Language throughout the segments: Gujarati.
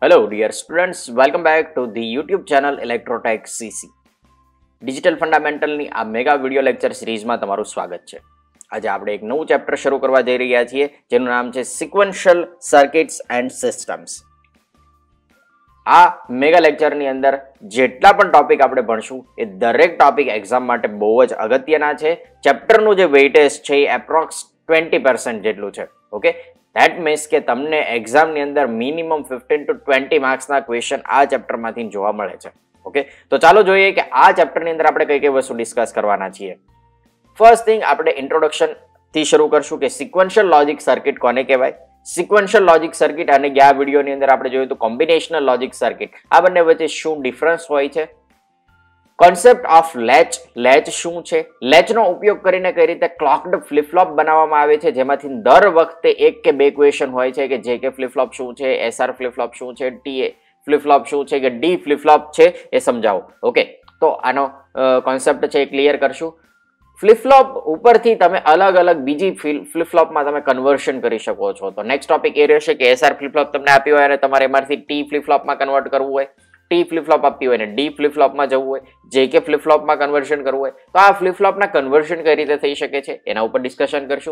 Hello dear students, welcome back to the YouTube channel Electrotech CC. Digital ફંડામેન્ટલની આ મેગા વિડિયો લેક્ચર સિરીઝમાં તમારું સ્વાગત છે. આજે આપણે એક નવું ચેપ્ટર શરૂ કરવા જઈ રહ્યા છીએ જેનું નામ છે સિક્વન્શિયલ સર્કિટ્સ એન્ડ સિસ્ટમ્સ. આ મેગા લેક્ચરની અંદર જેટલા પણ ટોપિક આપણે ભણશું એ દરેક ટોપિક એક્ઝામ માટે બહુ જ અગત્યના છે. ચેપ્ટરનું જે વેઇટેજ છે એ એપ્રોક્સ 20% જેટલું છે. ઓકે, ધેટ મીન્સ કે તમને એક્ઝામની અંદર મિનિમમ 15 to 20 માર્ક્સના ક્વેશ્ચન આ ચેપ્ટરમાંથી જોવા મળે છે. ઓકે, તો ચાલો જોઈએ કે આ ચેપ્ટરની અંદર આપણે કઈ કઈ વસ્તુ ડિસ્કસ કરવાના છીએ. ફર્સ્ટ થિંગ આપણે ઇન્ટ્રોડક્શન થી શરૂ કરશું કે સિક્વન્શિયલ લોજિક સર્કિટ કોને કહેવાય. સિક્વન્શિયલ લોજિક સર્કિટ અને આ વિડીયોની અંદર આપણે જોયું તો કોમ્બિનેશનલ લોજિક સર્કિટ, આ બંને વચ્ચે શું ડિફરન્સ હોય છે. કોન્સેપ્ટ ઓફ લેચ શું છે, લેચનો ઉપયોગ કરીને કઈ રીતે ક્લોક્ડ ફ્લિપ ફ્લોપ બનાવવામાં આવે છે જેમાંથી દર વખતે એક કે બે ક્વેશ્ચન હોય છે કે જે કે ફ્લિપ ફ્લોપ શું છે, એસઆર ફ્લિપ ફ્લોપ શું છે, ટીએ ફ્લિપ ફ્લોપ શું છે કે ડી ફ્લિપ ફ્લોપ છે એ સમજાવો. ઓકે, તો આનો કોન્સેપ્ટ છે એ ક્લિયર કરશું. ફ્લિપ ફ્લોપ ઉપરથી તમે અલગ અલગ બીજી ફ્લિપ ફ્લોપમાં તમે કન્વર્શન કરી શકો છો. તો નેક્સ્ટ ટોપિક એ રહેશે કે એસઆર ફ્લિપ ફ્લોપ તમને આપ્યો હોય અને તમારે એમાંથી ટી ફ્લિપ ફ્લોપમાં કન્વર્ટ કરવું હોય, ટી ફ્લિપ ફ્લોપ આપી હોય ને ડી ફ્લિપ ફ્લોપમાં જવું હોય, જે કે ફ્લિપ ફ્લોપમાં કન્વર્શન કરવું હોય, તો આ ફ્લિપ ફ્લોપના કન્વર્શન કઈ રીતે થઈ શકે છે એના ઉપર ડિસ્કશન કરશું.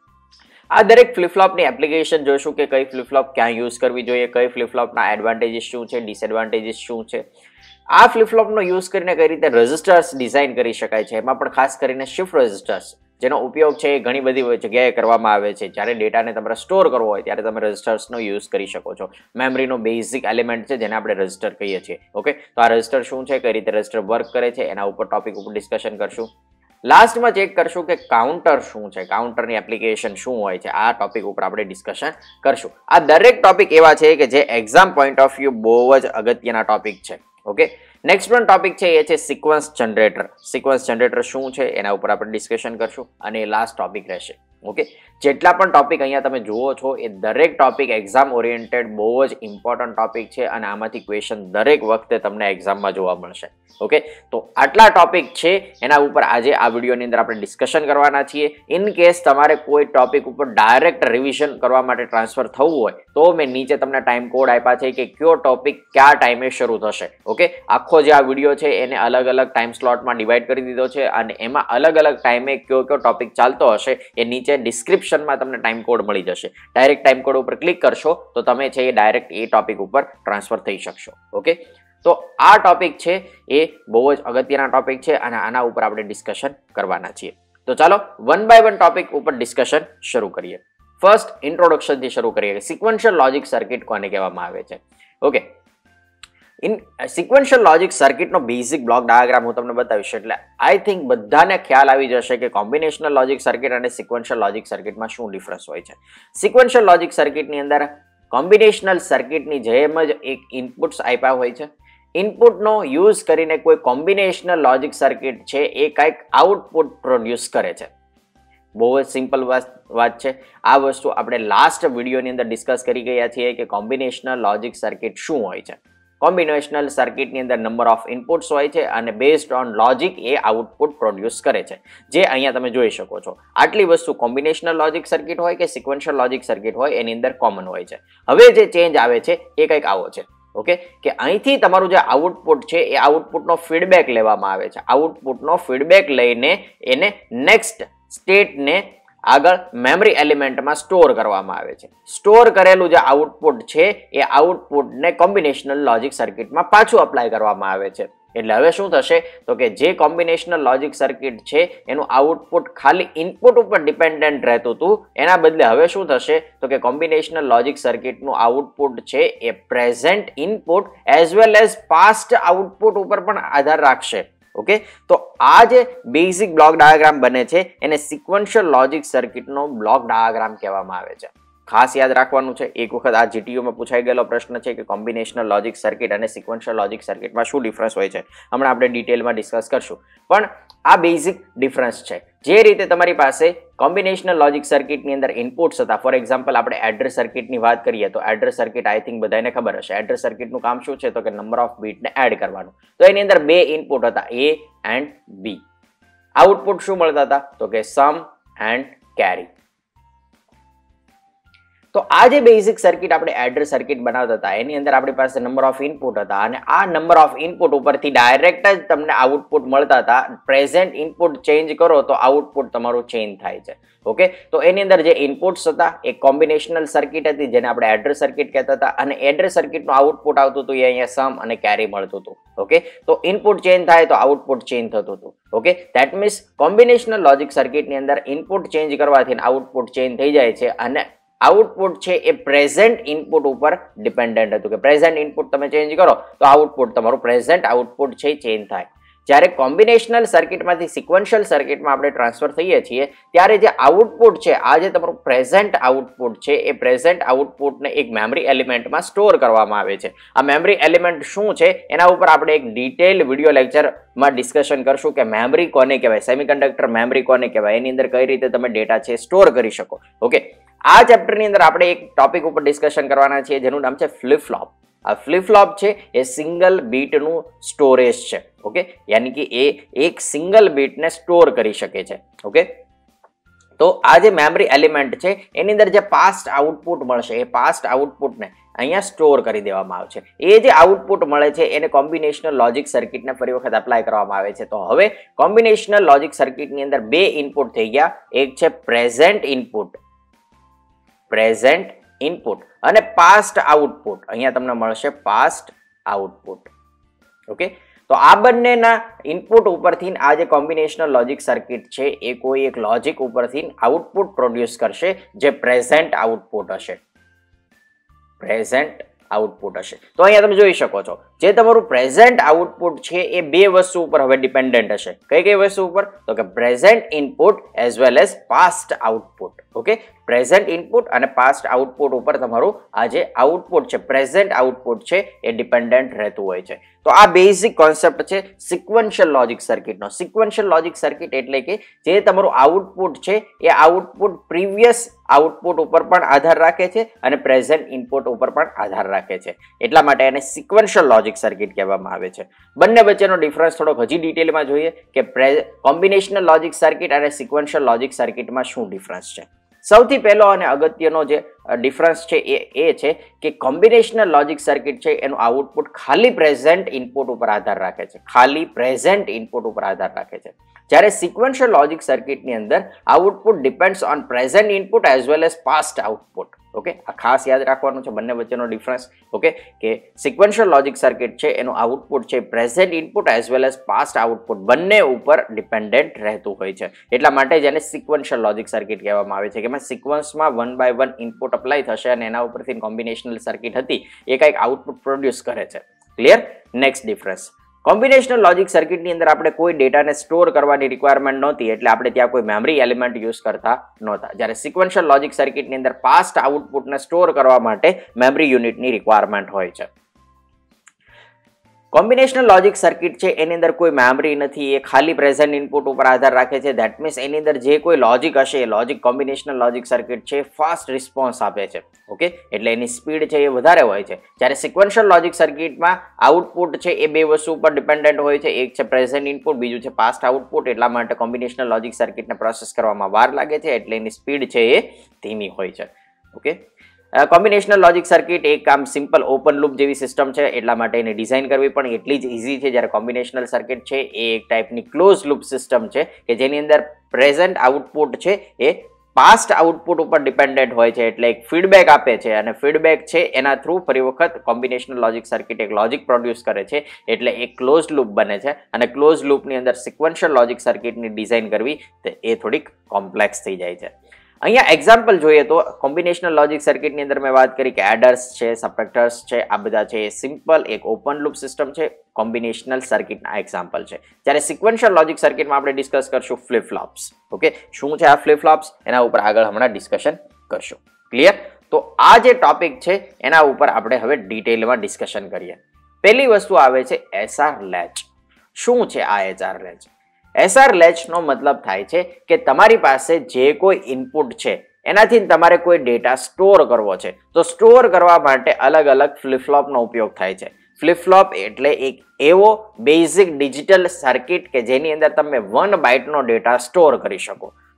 આ દરેક ફ્લિપ ફ્લોપની એપ્લિકેશન જોઈશું કે કઈ ફ્લિપ ફ્લોપ ક્યાં યુઝ કરવી જોઈએ, કઈ ફ્લિપ ફ્લોપના એડવાન્ટેજીસ શું છે, ડિસએડવાન્ટેજીસ શું છે. આ ફ્લિપ ફ્લોપનો યુઝ કરીને કઈ રીતે રજિસ્ટર્સ ડિઝાઇન કરી શકાય છે, એમાં પણ ખાસ કરીને શિફ્ટ રજિસ્ટર્સ જેનો ઉપયોગ છે એ ઘણી બધી જગ્યાએ કરવામાં આવે છે. જ્યારે ડેટાને તમારે સ્ટોર કરવો હોય ત્યારે તમે રજિસ્ટર્સનો યુઝ કરી શકો છો. મેમરીનો બેઝિક એલિમેન્ટ છે જેને આપણે રજિસ્ટર કહીએ છીએ. ઓકે, તો આ રજિસ્ટર શું છે, કઈ રીતે રજિસ્ટર વર્ક કરે છે એના ઉપર ટોપિક ઉપર ડિસ્કશન કરશું. લાસ્ટમાં ચેક કરશું કે કાઉન્ટર શું છે, કાઉન્ટરની એપ્લિકેશન શું હોય છે, આ ટોપિક ઉપર આપણે ડિસ્કશન કરશું. આ દરેક ટોપિક એવા છે કે જે એક્ઝામ પોઈન્ટ ઓફ વ્યૂ બહુ જ અગત્યના ટોપિક છે. ઓકે, નેક્સ્ટ વન ટોપિક છે એ છે સિક્વન્સ જનરેટર. સિક્વન્સ જનરેટર શું છે એના ઉપર આપણે ડિસ્કશન કરશું અને એ લાસ્ટ ટોપિક રહેશે. ઓકે, જેટલા પણ ટોપિક અહીંયા તમે જુઓ છો એ દરેક ટોપિક એક્ઝામ ઓરિએન્ટેડ બહુ જ ઇમ્પોર્ટન્ટ ટોપિક છે અને આમાંથી ક્વેશ્ચન દરેક વખતે તમને એક્ઝામમાં જોવા મળશે. ઓકે, તો આટલા ટોપિક છે એના ઉપર આજે આ વિડીયોની અંદર આપણે ડિસ્કશન કરવાના છીએ. ઇન કેસ તમારે કોઈ ટોપિક ઉપર ડાયરેક્ટ રિવિઝન કરવા માટે ટ્રાન્સફર થવું હોય તો મેં નીચે તમને ટાઈમ કોડ આપ્યા છે કે કયો ટોપિક કયા ટાઈમે શરૂ થશે. ઓકે, આખો જે આ વિડીયો છે એને અલગ અલગ ટાઈમ સ્લોટમાં ડિવાઈડ કરી દીધો છે અને એમાં અલગ અલગ ટાઈમે કયો ટોપિક ચાલતો હશે એ નીચે ડિસ્ક્રિપ્શનમાં તમને ટાઈમ કોડ મળી જશે. ડાયરેક્ટ ટાઈમ કોડ ઉપર ક્લિક કરશો તો તમે છે એ ડાયરેક્ટ એ ટોપિક ઉપર ટ્રાન્સફર થઈ શકશો. ઓકે, તો આ ટોપિક છે એ બહુ જ અગત્યના ટોપિક છે અને આના ઉપર આપણે ડિસ્કશન કરવાના છીએ. તો ચાલો વન બાય વન ટોપિક ઉપર ડિસ્કશન શરૂ કરીએ. ફર્સ્ટ ઇન્ટ્રોડક્શનથી શરૂ કરીએ. સિક્વન્શિયલ લોજિક સર્કિટ કોને કહેવામાં આવે છે. ઓકે, સિક્વન્શિયલ લોજિક સર્કિટનો બેઝિક બ્લોક ડાયાગ્રામ હું તમને બતાવીશ એટલે આઈ થિંક બધાને ખ્યાલ આવી જશે કે કોમ્બિનેશનલ લોજિક સર્કિટ અને સિક્વન્શિયલ લોજિક સર્કિટમાં શું ડિફરન્સ હોય છે. સિક્વન્શિયલ લોજિક સર્કિટની અંદર કોમ્બિનેશનલ સર્કિટની જેમ જ એક ઇનપુટ્સ આપ્યા હોય છે. ઇનપુટનો યુઝ કરીને કોઈ કોમ્બિનેશનલ લોજિક સર્કિટ છે એ કંઈક આઉટપુટ પ્રોડ્યુસ કરે છે. બહુ જ સિમ્પલ વાત છે. આ વસ્તુ આપણે લાસ્ટ વિડીયોની અંદર ડિસ્કસ કરી ગયા છીએ કે કોમ્બિનેશનલ લોજિક સર્કિટ શું હોય છે. કોમ્બિનેશનલ સર્કિટની અંદર નંબર ઓફ ઇનપુટ્સ હોય છે અને બેઝડ ઓન લોજિક એ આઉટપુટ પ્રોડ્યુસ કરે છે, જે અહીંયા તમે જોઈ શકો છો. આટલી વસ્તુ કોમ્બિનેશનલ લોજિક સર્કિટ હોય કે સિક્વન્શિયલ લોજિક સર્કિટ હોય એની અંદર કોમન હોય છે. હવે જે ચેન્જ આવે છે એ કંઈક આવો છે. ઓકે, કે અહીંથી તમારું જે આઉટપુટ છે એ આઉટપુટનો ફીડબેક લેવામાં આવે છે. આઉટપુટનો ફીડબેક લઈને એને નેક્સ્ટ સ્ટેટને આગળ મેમરી એલિમેન્ટમાં સ્ટોર કરવામાં આવે છે. સ્ટોર કરેલું જે આઉટપુટ છે એ આઉટપુટને કોમ્બિનેશનલ લોજિક સર્કિટમાં પાછું અપ્લાય કરવામાં આવે છે. એટલે હવે શું થશે તો કે જે કોમ્બિનેશનલ લોજિક સર્કિટ છે એનું આઉટપુટ ખાલી ઇનપુટ ઉપર ડિપેન્ડન્ટ રહેતું હતું, એના બદલે હવે શું થશે તો કે કોમ્બિનેશનલ લોજિક સર્કિટનું આઉટપુટ છે એ present input as well as past output ઉપર પણ આધાર રાખશે. ઓકે, તો આ જે બેઝિક બ્લોક ડાયાગ્રામ બને છે એને સિક્વન્શિયલ લોજિક સર્કિટનો બ્લોક ડાયાગ્રામ કહેવામાં આવે છે. ખાસ યાદ રાખવાનું છે, એક વખત આ જીટીયુમાં પૂછાઈ ગયેલો પ્રશ્ન છે કે કોમ્બિનેશનલ લોજિક સર્કિટ અને સિક્વન્શિયલ લોજિક સર્કિટમાં શું ડિફરન્સ હોય છે. હમણાં આપણે ડિટેલમાં ડિસ્કસ કરશું, પણ આ બેઝિક ડિફરન્સ છે. જે રીતે તમારી પાસે કોમ્બિનેશનલ લોજિક સર્કિટની અંદર ઇનપુટ્સ હતા, ફોર એક્ઝામ્પલ આપણે એડર સર્કિટની વાત કરીએ તો એડર સર્કિટ આઈ થિંક બધાને ખબર હશે. એડર સર્કિટનું કામ શું છે તો કે નંબર ઓફ બીટને એડ કરવાનું. તો એની અંદર બે ઇનપુટ હતા, એ એન્ડ બી. આઉટપુટ શું મળતા હતા તો કે સમ એન્ડ કેરી. તો આ જે બેઝિક સર્કિટ આપણે એડર સર્કિટ બનાવતા હતા એની અંદર આપણી પાસે નંબર ઓફ ઇનપુટ હતા અને આ નંબર ઓફ ઇનપુટ ઉપરથી ડાયરેક્ટ જ તમને આઉટપુટ મળતા હતા. પ્રેઝન્ટ ઇનપુટ ચેન્જ કરો તો આઉટપુટ તમારું ચેન્જ થાય છે. ઓકે, તો એની અંદર જે ઇનપુટ્સ હતા એ કોમ્બિનેશનલ સર્કિટ હતી જેને આપણે એડર સર્કિટ કહેતા હતા અને એડર સર્કિટનું આઉટપુટ આવતું હતું એ અહીંયા સમ અને કેરી મળતું હતું. ઓકે, તો ઇનપુટ ચેન્જ થાય તો આઉટપુટ ચેન્જ થતું હતું. Okay, that means combinational logic સર્કિટની અંદર ઇનપુટ ચેન્જ કરવાથી આઉટપુટ ચેન્જ થઈ જાય છે અને આઉટપુટ છે એ પ્રેઝન્ટ ઇનપુટ ઉપર ડિપેન્ડન્ટ હતું કે પ્રેઝન્ટ ઇનપુટ તમે ચેન્જ કરો તો આઉટપુટ તમારું પ્રેઝન્ટ આઉટપુટ છે ચેન્જ થાય. જ્યારે કોમ્બિનેશનલ સર્કિટમાંથી સિક્વન્શિયલ સર્કિટમાં આપણે ટ્રાન્સફર થઈએ છીએ ત્યારે જે આઉટપુટ છે આ જે તમારું પ્રેઝન્ટ આઉટપુટ છે એ પ્રેઝન્ટ આઉટપુટને એક મેમરી એલિમેન્ટમાં સ્ટોર કરવામાં આવે છે. આ મેમરી એલિમેન્ટ શું છે એના ઉપર આપણે એક ડિટેલ વિડીયો લેક્ચરમાં ડિસ્કશન કરશું કે મેમરી કોને કહેવાય, સેમિકન્ડક્ટર મેમરી કોને કહેવાય, એની અંદર કઈ રીતે તમે ડેટા છે સ્ટોર કરી શકો. ઓકે, આ ચેપ્ટરની અંદર આપણે એક ટોપિક ઉપર ડિસ્કશન કરવાના છીએ જેનું નામ છે ફ્લિપ ફ્લોપ. આ ફ્લિપ ફ્લોપ છે એ સિંગલ બીટનું સ્ટોરેજ છે. ઓકે, યાની કે એ એક સિંગલ બીટને સ્ટોર કરી શકે છે. ઓકે, તો આ જે મેમરી એલિમેન્ટ છે એની અંદર જે પાસ્ટ આઉટપુટ મળશે એ પાસ્ટ આઉટપુટને અહીંયા સ્ટોર કરી દેવામાં આવે છે. એ જે આઉટપુટ મળે છે એને કોમ્બિનેશનલ લોજિક સર્કિટને ફરી વખત એપ્લાય કરવામાં આવે છે. તો હવે કોમ્બિનેશનલ લોજિક સર્કિટની અંદર બે ઇનપુટ થઈ ગયા, એક છે પ્રેઝન્ટ ઇનપુટ અને પાસ્ટ આઉટપુટ. અહીંયા તમને મળશે પાસ્ટ આઉટપુટ. ઓકે, તો આ બંનેના ઇનપુટ ઉપરથી આ જે કોમ્બિનેશનલ લોજિક સર્કિટ છે એ કોઈ એક લોજિક ઉપરથી આઉટપુટ પ્રોડ્યુસ કરશે જે પ્રેઝન્ટ આઉટપુટ હશે. તો અહીંયા તમે જોઈ શકો છો જે તમારું પ્રેઝન્ટ આઉટપુટ છે એ બે વસ્તુ ઉપર હવે ડિપેન્ડન્ટ હશે. કઈ વસ્તુ ઉપર? તો કે present input as well as past output. Okay, present input અને પાસ્ટ આઉટપુટ ઉપર તમારું આ જે આઉટપુટ છે પ્રેઝન્ટ આઉટપુટ છે એ ડિપેન્ડન્ટ રહેતું હોય છે. તો આ બેઝિક કોન્સેપ્ટ છે સિક્વન્શિયલ લોજિક સર્કિટનો. સિક્વન્શિયલ લોજિક સર્કિટ એટલે કે જે તમારું આઉટપુટ છે એ આઉટપુટ પ્રીવિયસ આઉટપુટ ઉપર પણ આધાર રાખે છે અને પ્રેઝન્ટ ઇનપુટ ઉપર પણ આધાર રાખે છે. એટલા માટે એને સિક્વન્શિયલ લોજિક સર્કિટ કહેવામાં આવે છે. બંને વચ્ચેનો ડિફરન્સ થોડોક હજી ડિટેલમાં જોઈએ કે કોમ્બિનેશનલ લોજિક સર્કિટ અને સિક્વન્શિયલ લોજિક સર્કિટમાં શું ડિફરન્સ છે. સૌથી પહેલો અને અગત્યનો જે ડિફરન્સ છે એ છે કે કોમ્બિનેશનલ લોજિક સર્કિટ છે એનું આઉટપુટ ખાલી પ્રેઝન્ટ ઇનપુટ ઉપર આધાર રાખે છે. જ્યારે સિક્વન્શિયલ લોજિક સર્કિટની અંદર output depends on present input as well as past output. Okay, આ ખાસ યાદ રાખવાનું છે બંને વચ્ચેનો ડિફરન્સ. ઓકે, કે સિક્વન્શિયલ લોજિક સર્કિટ છે એનું આઉટપુટ છે present input as well as past output બંને ઉપર ડિપેન્ડન્ટ રહેતું હોય છે. એટલા માટે જેને સિક્વન્શિયલ લોજિક સર્કિટ કહેવામાં આવે છે કે એમાં સિક્વન્સમાં 1 by 1 ઇનપુટ અપ્લાય થશે અને એના ઉપરથી કોમ્બિનેશનલ સર્કિટ હતી એ કંઈક આઉટપુટ પ્રોડ્યુસ કરે છે. Clear? Next difference, combinational logic સર્કિટની અંદર આપણે કોઈ ડેટાને સ્ટોર કરવાની રિક્વાયરમેન્ટ નહોતી એટલે આપણે ત્યાં કોઈ મેમરી એલિમેન્ટ યુઝ કરતા નહોતા. જ્યારે સિક્વન્શિયલ લોજિક સર્કિટની અંદર પાસ્ટ આઉટપુટને સ્ટોર કરવા માટે મેમરી યુનિટની રિક્વાયરમેન્ટ હોય છે. કોમ્બિનેશનલ લોજિક સર્કિટ છે એની અંદર કોઈ મેમરી નથી, એ ખાલી પ્રેઝન્ટ ઇનપુટ ઉપર આધાર રાખે છે. ધેટ મીન્સ એની અંદર જે કોઈ લોજિક હશે એ લોજિક કોમ્બિનેશનલ લોજિક સર્કિટ છે ફાસ્ટ રિસ્પોન્સ આપે છે. ઓકે, એટલે એની સ્પીડ છે એ વધારે હોય છે. જ્યારે સિક્વન્શિયલ લોજિક સર્કિટમાં આઉટપુટ છે એ બે વસ્તુ ઉપર ડિપેન્ડન્ટ હોય છે, એક છે પ્રેઝન્ટ ઇનપુટ, બીજું છે પાસ્ટ આઉટપુટ. એટલા માટે કોમ્બિનેશનલ લોજિક સર્કિટને પ્રોસેસ કરવામાં વાર લાગે છે એટલે એની સ્પીડ છે એ ધીમી હોય છે. ઓકે, કોમ્બિનેશનલ લોજિક સર્કિટ એક આમ સિમ્પલ ઓપન લૂપ જેવી સિસ્ટમ છે એટલા માટે એને ડિઝાઇન કરવી પણ એટલી જ ઇઝી છે. જ્યારે કોમ્બિનેશનલ સર્કિટ છે એ એક ટાઈપની ક્લોઝ લૂપ સિસ્ટમ છે કે જેની અંદર પ્રેઝન્ટ આઉટપુટ છે એ પાસ્ટ આઉટપુટ ઉપર ડિપેન્ડન્ટ હોય છે. એટલે એક ફીડબેક આપે છે અને ફીડબેક છે એના થ્રુ ફરી વખત કોમ્બિનેશનલ લોજિક સર્કિટ એક લોજિક પ્રોડ્યુસ કરે છે એટલે એક ક્લોઝ લૂપ બને છે. અને ક્લોઝ લૂપની અંદર સિક્વન્શિયલ લોજિક સર્કિટની ડિઝાઇન કરવી એ થોડીક કોમ્પ્લેક્સ થઈ જાય છે. અહીંયા એક્ઝામ્પલ જોઈએ તો કોમ્બિનેશનલ લોજિક સર્કિટની અંદર મેં વાત કરી કે એડર્સ છે, સબટ્રેક્ટર્સ છે, આ બધા છે એ સિમ્પલ એક ઓપન લૂપ સિસ્ટમ છે, કોમ્બિનેશનલ સર્કિટના એક્ઝામ્પલ છે. જ્યારે સિક્વન્શિયલ લોજિક સર્કિટમાં આપણે ડિસ્કસ કરશું ફ્લિપ ફ્લોપ્સ. ઓકે, શું છે આ ફ્લિપ ફ્લોપ્સ એના ઉપર આગળ હમણાં ડિસ્કશન કરશું. ક્લિયર? તો આ જે ટોપિક છે એના ઉપર આપણે હવે ડિટેલમાં ડિસ્કશન કરીએ. પહેલી વસ્તુ આવે છે એસઆર લેચ. શું છે આ એસઆર લેચ? એસઆર લેચનો મતલબ થાય છે કે તમારી પાસે જે કોઈ ઇનપુટ છે એનાથી તમારે કોઈ ડેટા સ્ટોર કરવો છે તો સ્ટોર કરવા માટે અલગ અલગ ફ્લિપ ફ્લોપનો ઉપયોગ થાય છે. ફ્લિપ ફ્લોપ એટલે એક એવો બેઝિક ડિજિટલ સર્કિટ કે જેની અંદર તમે 1 બાઇટનો ડેટા સ્ટોર કરી શકો.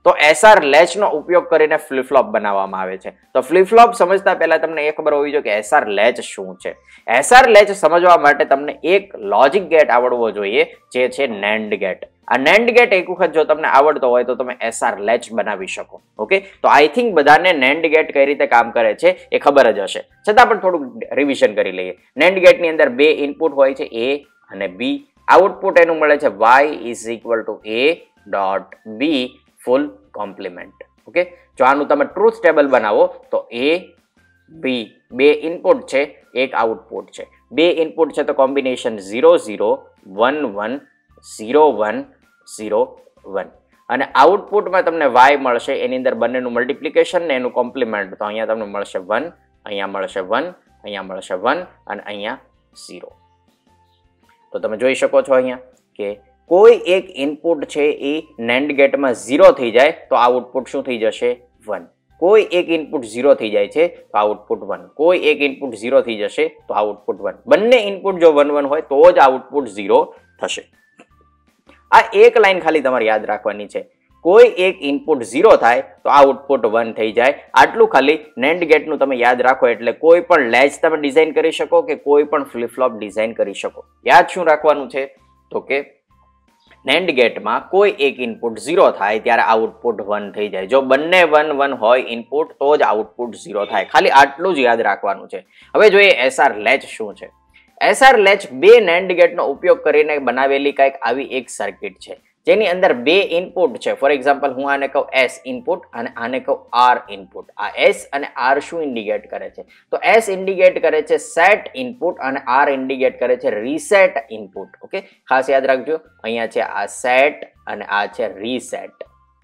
તો એસઆર લેચ નો ઉપયોગ કરીને ફ્લિપ ફ્લોપ બનાવવામાં આવે છે. તો ફ્લિપ ફ્લોપ સમજતા પહેલા તમને એ ખબર હોવી જોઈએ કે એસઆર લેચ શું છે. એસઆર લેચ સમજવા માટે તમને એક લોજિક ગેટ આવડવો જોઈએ, જે છે નેન્ડ ગેટ. આ નેન્ડ ગેટ એક વખત જો તમને આવડતો હોય તો તમે એસઆર લેચ બનાવી શકો. ઓકે, તો આઈ થિંક બધાને નેન્ડ ગેટ કઈ રીતે કામ કરે છે એ ખબર જ હશે, છતાં પણ થોડુંક રિવિઝન કરી લઈએ. નેન્ડ ગેટ ની અંદર બે ઇનપુટ હોય છે, A અને B. આઉટપુટ એનું મળે છે y is equal to A dot B full complement. Okay, જો આનું તમે ટ્રુથ ટેબલ બનાવો તો A B બે ઇનપુટ છે, એક આઉટપુટ છે. બે ઇનપુટ છે તો કોમ્બિનેશન 0 0 1 1 0 1 0 1 અને આઉટપુટમાં તમને y મળશે, એની અંદર બંનેનું મલ્ટિપ્લિકેશન ને એનું કોમ્પ્લિમેન્ટ. તો અહીંયા તમને મળશે 1, અહીંયા મળશે 1, અહીંયા મળશે 1 અને અહીંયા 0. તો તમે જોઈ શકો છો અહીંયા કે કોઈ એક ઇનપુટ છે એ નેન્ડ ગેટમાં 0 થઈ જાય તો આઉટપુટ શું થઈ જશે? 1. કોઈ એક ઇનપુટ 0 થઈ જાય છે તો આઉટપુટ 1. કોઈ એક ઇનપુટ 0 થઈ જશે તો આઉટપુટ 1. બંને ઇનપુટ જો 1 1 હોય તો જ આઉટપુટ 0 થશે. આ એક લાઈન ખાલી તમારે યાદ રાખવાની છે. કોઈ એક ઇનપુટ 0 થાય તો આઉટપુટ 1 થઈ જાય. આટલું ખાલી નેન્ડ ગેટનું તમે યાદ રાખો એટલે કોઈ પણ લેચ તમે ડિઝાઇન કરી શકો કે કોઈ પણ ફ્લિપ ફ્લોપ ડિઝાઇન કરી શકો. યાદ શું રાખવાનું છે તો કે નેન્ડ ગેટમાં કોઈ એક ઇનપુટ 0 થાય ત્યારે આઉટપુટ 1 થઈ જાય. જો બંને 1 1 હોય ઇનપુટ તો જ આઉટપુટ 0 થાય. ખાલી આટલું જ યાદ રાખવાનું છે. હવે જોઈએ એસઆર લેચ શું છે. એસઆર લેચ બે નેન્ડ ગેટનો ઉપયોગ કરીને બનાવેલી કંઈક આવી એક સર્કિટ છે, જેની અંદર બે ઇનપુટ છે. ફોર એક્ઝામ્પલ હું આને કહું એસ ઇનપુટ અને આને કહું આર ઇનપુટ. આ એસ અને આર શું ઇન્ડિકેટ કરે છે? તો એસ ઇન્ડિકેટ કરે છે સેટ ઇનપુટ અને આર ઇન્ડિકેટ કરે છે રીસેટ ઇનપુટ. ઓકે, ખાસ યાદ રાખજો, અહીંયા છે આ સેટ અને આ છે રીસેટ.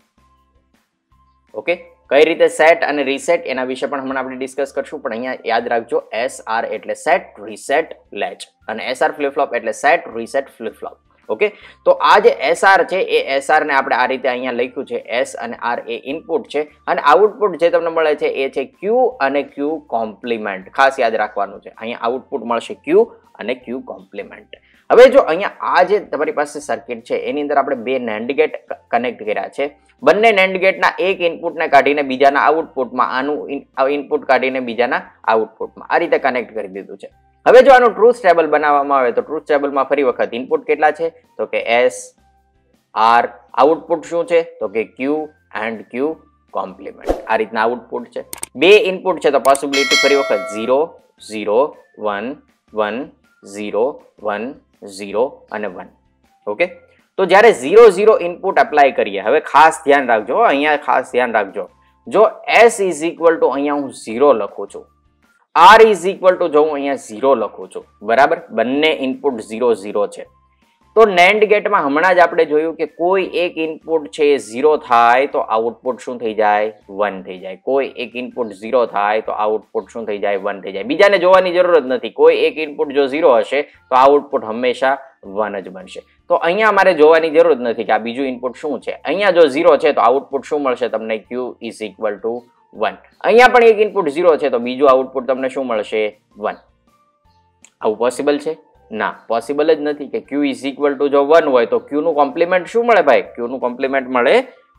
ઓકે, કઈ રીતે સેટ અને રીસેટ એના વિશે પણ હમણાં આપણે ડિસ્કસ કરશું, પણ અહીંયા યાદ રાખજો એસ આર એટલે સેટ રીસેટ લેચ અને એસઆર ફ્લિપ ફ્લોપ એટલે set reset flip flop. Okay, તો આ જે એસઆર છે એ એસઆર ને આપણે આ રીતે અહીંયા લખ્યું છે, એસ અને આર એ ઇનપુટ છે અને આઉટપુટ જે તમને મળે છે એ છે ક્યુ અને ક્યુ કોમ્પ્લિમેન્ટ. ખાસ યાદ રાખવાનું છે, અહીંયા આઉટપુટ મળશે ક્યુ અને ક્યુ કોમ્પ્લિમેન્ટ. હવે જો અહીંયા આ જે તમારી પાસે સર્કિટ છે એની અંદર આપણે બે નેન્ડ ગેટ કનેક્ટ કર્યા છે. બંને નેન્ડ ગેટના એક ઇનપુટને કાઢીને બીજાના આઉટપુટમાં, આનું ઇનપુટ કાઢીને બીજાના આઉટપુટમાં આ રીતે કનેક્ટ કરી દીધું છે. હવે જો આનું ટ્રુથ ટેબલ બનાવવામાં આવે તો ટ્રુથ ટેબલમાં ફરી વખત ઇનપુટ કેટલા છે તો કે એસ આર, આઉટપુટ શું છે તો કે ક્યુ એન્ડ ક્યુ કોમ્પ્લિમેન્ટ. આ રીતના આઉટપુટ છે. બે ઇનપુટ છે તો પોસિબિલિટી ફરી વખત 0 0 1 1 0 1 0 અને 1. ઓકે, તો જ્યારે 0 0 ઇનપુટ એપ્લાય કરીએ, હવે ખાસ ધ્યાન રાખજો, અહીંયા ખાસ ધ્યાન રાખજો, જો s ઇઝ ઇક્વલ ટુ અહીંયા હું 0 લખું છું, r ઇઝ ઇક્વલ ટુ જો હું અહીંયા 0 લખું છું, બરાબર, બંને ઇનપુટ 0 0 છે, તો નેન્ડ ગેટમાં હમણાં જ આપણે જોયું કે કોઈ એક ઇનપુટ છે એ 0 થાય તો આઉટપુટ શું થઈ જાય? 1 થઈ જાય. કોઈ એક ઇનપુટ 0 થાય તો આઉટપુટ શું થઈ જાય? 1 થઈ જાય. બીજાને જોવાની જરૂર જ નથી. કોઈ એક ઇનપુટ જો 0 હશે તો આઉટપુટ હંમેશા 1 જ બનશે. તો અહીંયા અમારે જોવાની જરૂર જ નથી કે આ બીજું ઇનપુટ શું છે. અહીંયા જો 0 છે તો આઉટપુટ શું મળશે તમને? q is equal to 1. અહીંયા પણ એક ઇનપુટ 0 છે તો બીજું આઉટપુટ તમને શું મળશે? 1. આવું પોસિબલ છે? ના, પોસિબલ જ નથી કે q ઇઝ ઇક્વલ ટુ જો 1 હોય તો q નું કોમ્પ્લિમેન્ટ શું મળે ભાઈ? q નું કોમ્પ્લિમેન્ટ મળે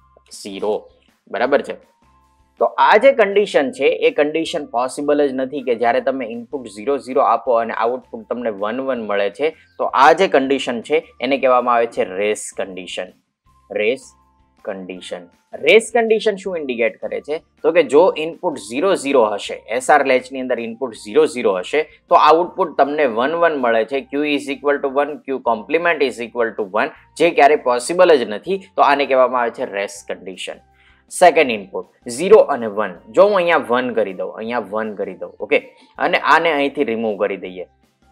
0. બરાબર છે. તો આ જે કન્ડિશન છે એ કન્ડિશન પોસિબલ જ નથી કે જ્યારે તમે ઇનપુટ 0 0 આપો અને આઉટપુટ તમને 1 1 મળે છે. તો આ જે કન્ડિશન છે એને કહેવામાં આવે છે race condition. Race condition. Race condition શું ઇન્ડિકેટ કરે છે તો કે જો ઇનપુટ 0 0 હશે, એસઆર લેચ ની અંદર ઇનપુટ 0 0 હશે તો આઉટપુટ તમને 1 1 મળે છે. q is equal to 1, q complement is equal to 1, જે ક્યારે પોસિબલ જ નથી. તો આને કહેવામાં આવે છે રેસ કન્ડિશન. સેકન્ડ ઇનપુટ 0 અને 1, જો હું અહીંયા 1 કરી દઉં, અહીંયા 1 કરી દઉં, ઓકે, અને આને અહીંથી રિમૂવ કરી દઈએ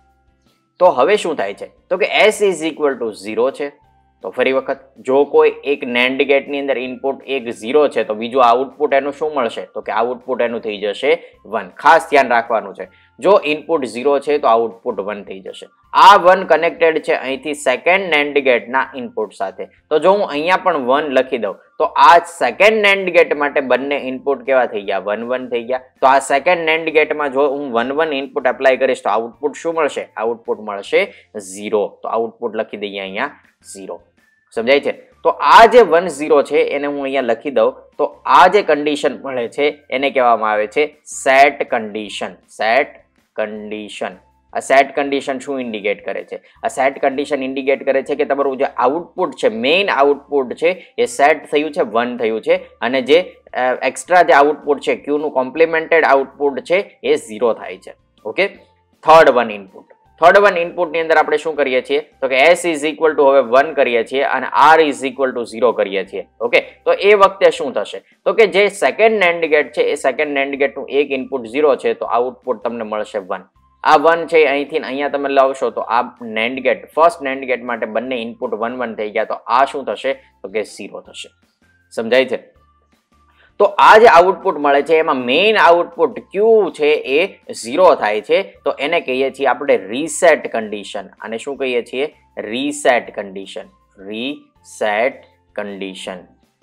તો હવે શું થાય છે તો કે s ઇઝ ઇક્વલ ટુ 0 છે. તો ફરી વખત જો કોઈ એક નેન્ડ ગેટ ની અંદર ઇનપુટ એક 0 છે તો બીજું આઉટપુટ એનું શું મળશે તો કે આઉટપુટ એનું થઈ જશે 1. ખાસ ધ્યાન રાખવાનું છે, જો ઇનપુટ 0 છે તો આઉટપુટ 1 થઈ જશે. આ 1 કનેક્ટેડ છે અહીંથી સેકન્ડ નેન્ડ ગેટ ના ઇનપુટ સાથે. તો જો હું અહીંયા પણ 1 લખી દઉં તો આ સેકન્ડ નેન્ડ ગેટ માટે બંને ઇનપુટ કેવા થઈ ગયા? 1 1 થઈ ગયા. તો આ સેકન્ડ નેન્ડ ગેટમાં જો હું 1 1 ઇનપુટ એપ્લાય કરીશ તો આઉટપુટ શું મળશે? આઉટપુટ મળશે 0. તો આઉટપુટ લખી દઈએ અહીંયા 0. સમજાય છે? તો આ જે 1 0 છે એને હું અહીંયા લખી દઉં તો આ જે કન્ડિશન મળે છે એને કહેવામાં આવે છે સેટ કન્ડિશન. Set condition. આ સેટ કન્ડિશન શું ઇન્ડિકેટ કરે છે? આ સેટ કન્ડિશન ઇન્ડિકેટ કરે છે કે તમારું જે આઉટપુટ છે, મેઇન આઉટપુટ છે એ સેટ થયું છે, 1 થયું છે, અને જે એક્સ્ટ્રા જે આઉટપુટ છે ક્યુ નું કોમ્પ્લિમેન્ટેડ આઉટપુટ છે એ 0 થાય છે. Okay, third one input. Third one input ની અંદર આપણે શું કરીએ છીએ તો કે s ઇઝ ઇક્વલ ટુ હવે 1 કરીએ છીએ અને r ઇઝ ઇક્વલ ટુ 0 કરીએ છીએ. ઓકે, તો એ વખતે શું થશે તો કે જે સેકન્ડ NAND ગેટ છે એ સેકન્ડ NAND ગેટ નું એક ઇનપુટ 0 છે તો આઉટપુટ તમને મળશે 1. આ 1 છે અહીંથી અહીંયા તમે લાવશો તો આ NAND gate, first NAND gate માટે બંને ઇનપુટ 1 1 થઈ ગયા તો આ શું થશે તો કે 0 થશે. સમજાય છે? તો આ જે આઉટપુટ મળે છે એમાં મેઇન આઉટપુટ ક્યુ છે એ 0 થાય છે તો એને કહીએ છીએ આપણે રીસેટ કન્ડિશન. અને શું કહીએ છીએ? Reset condition. Reset condition.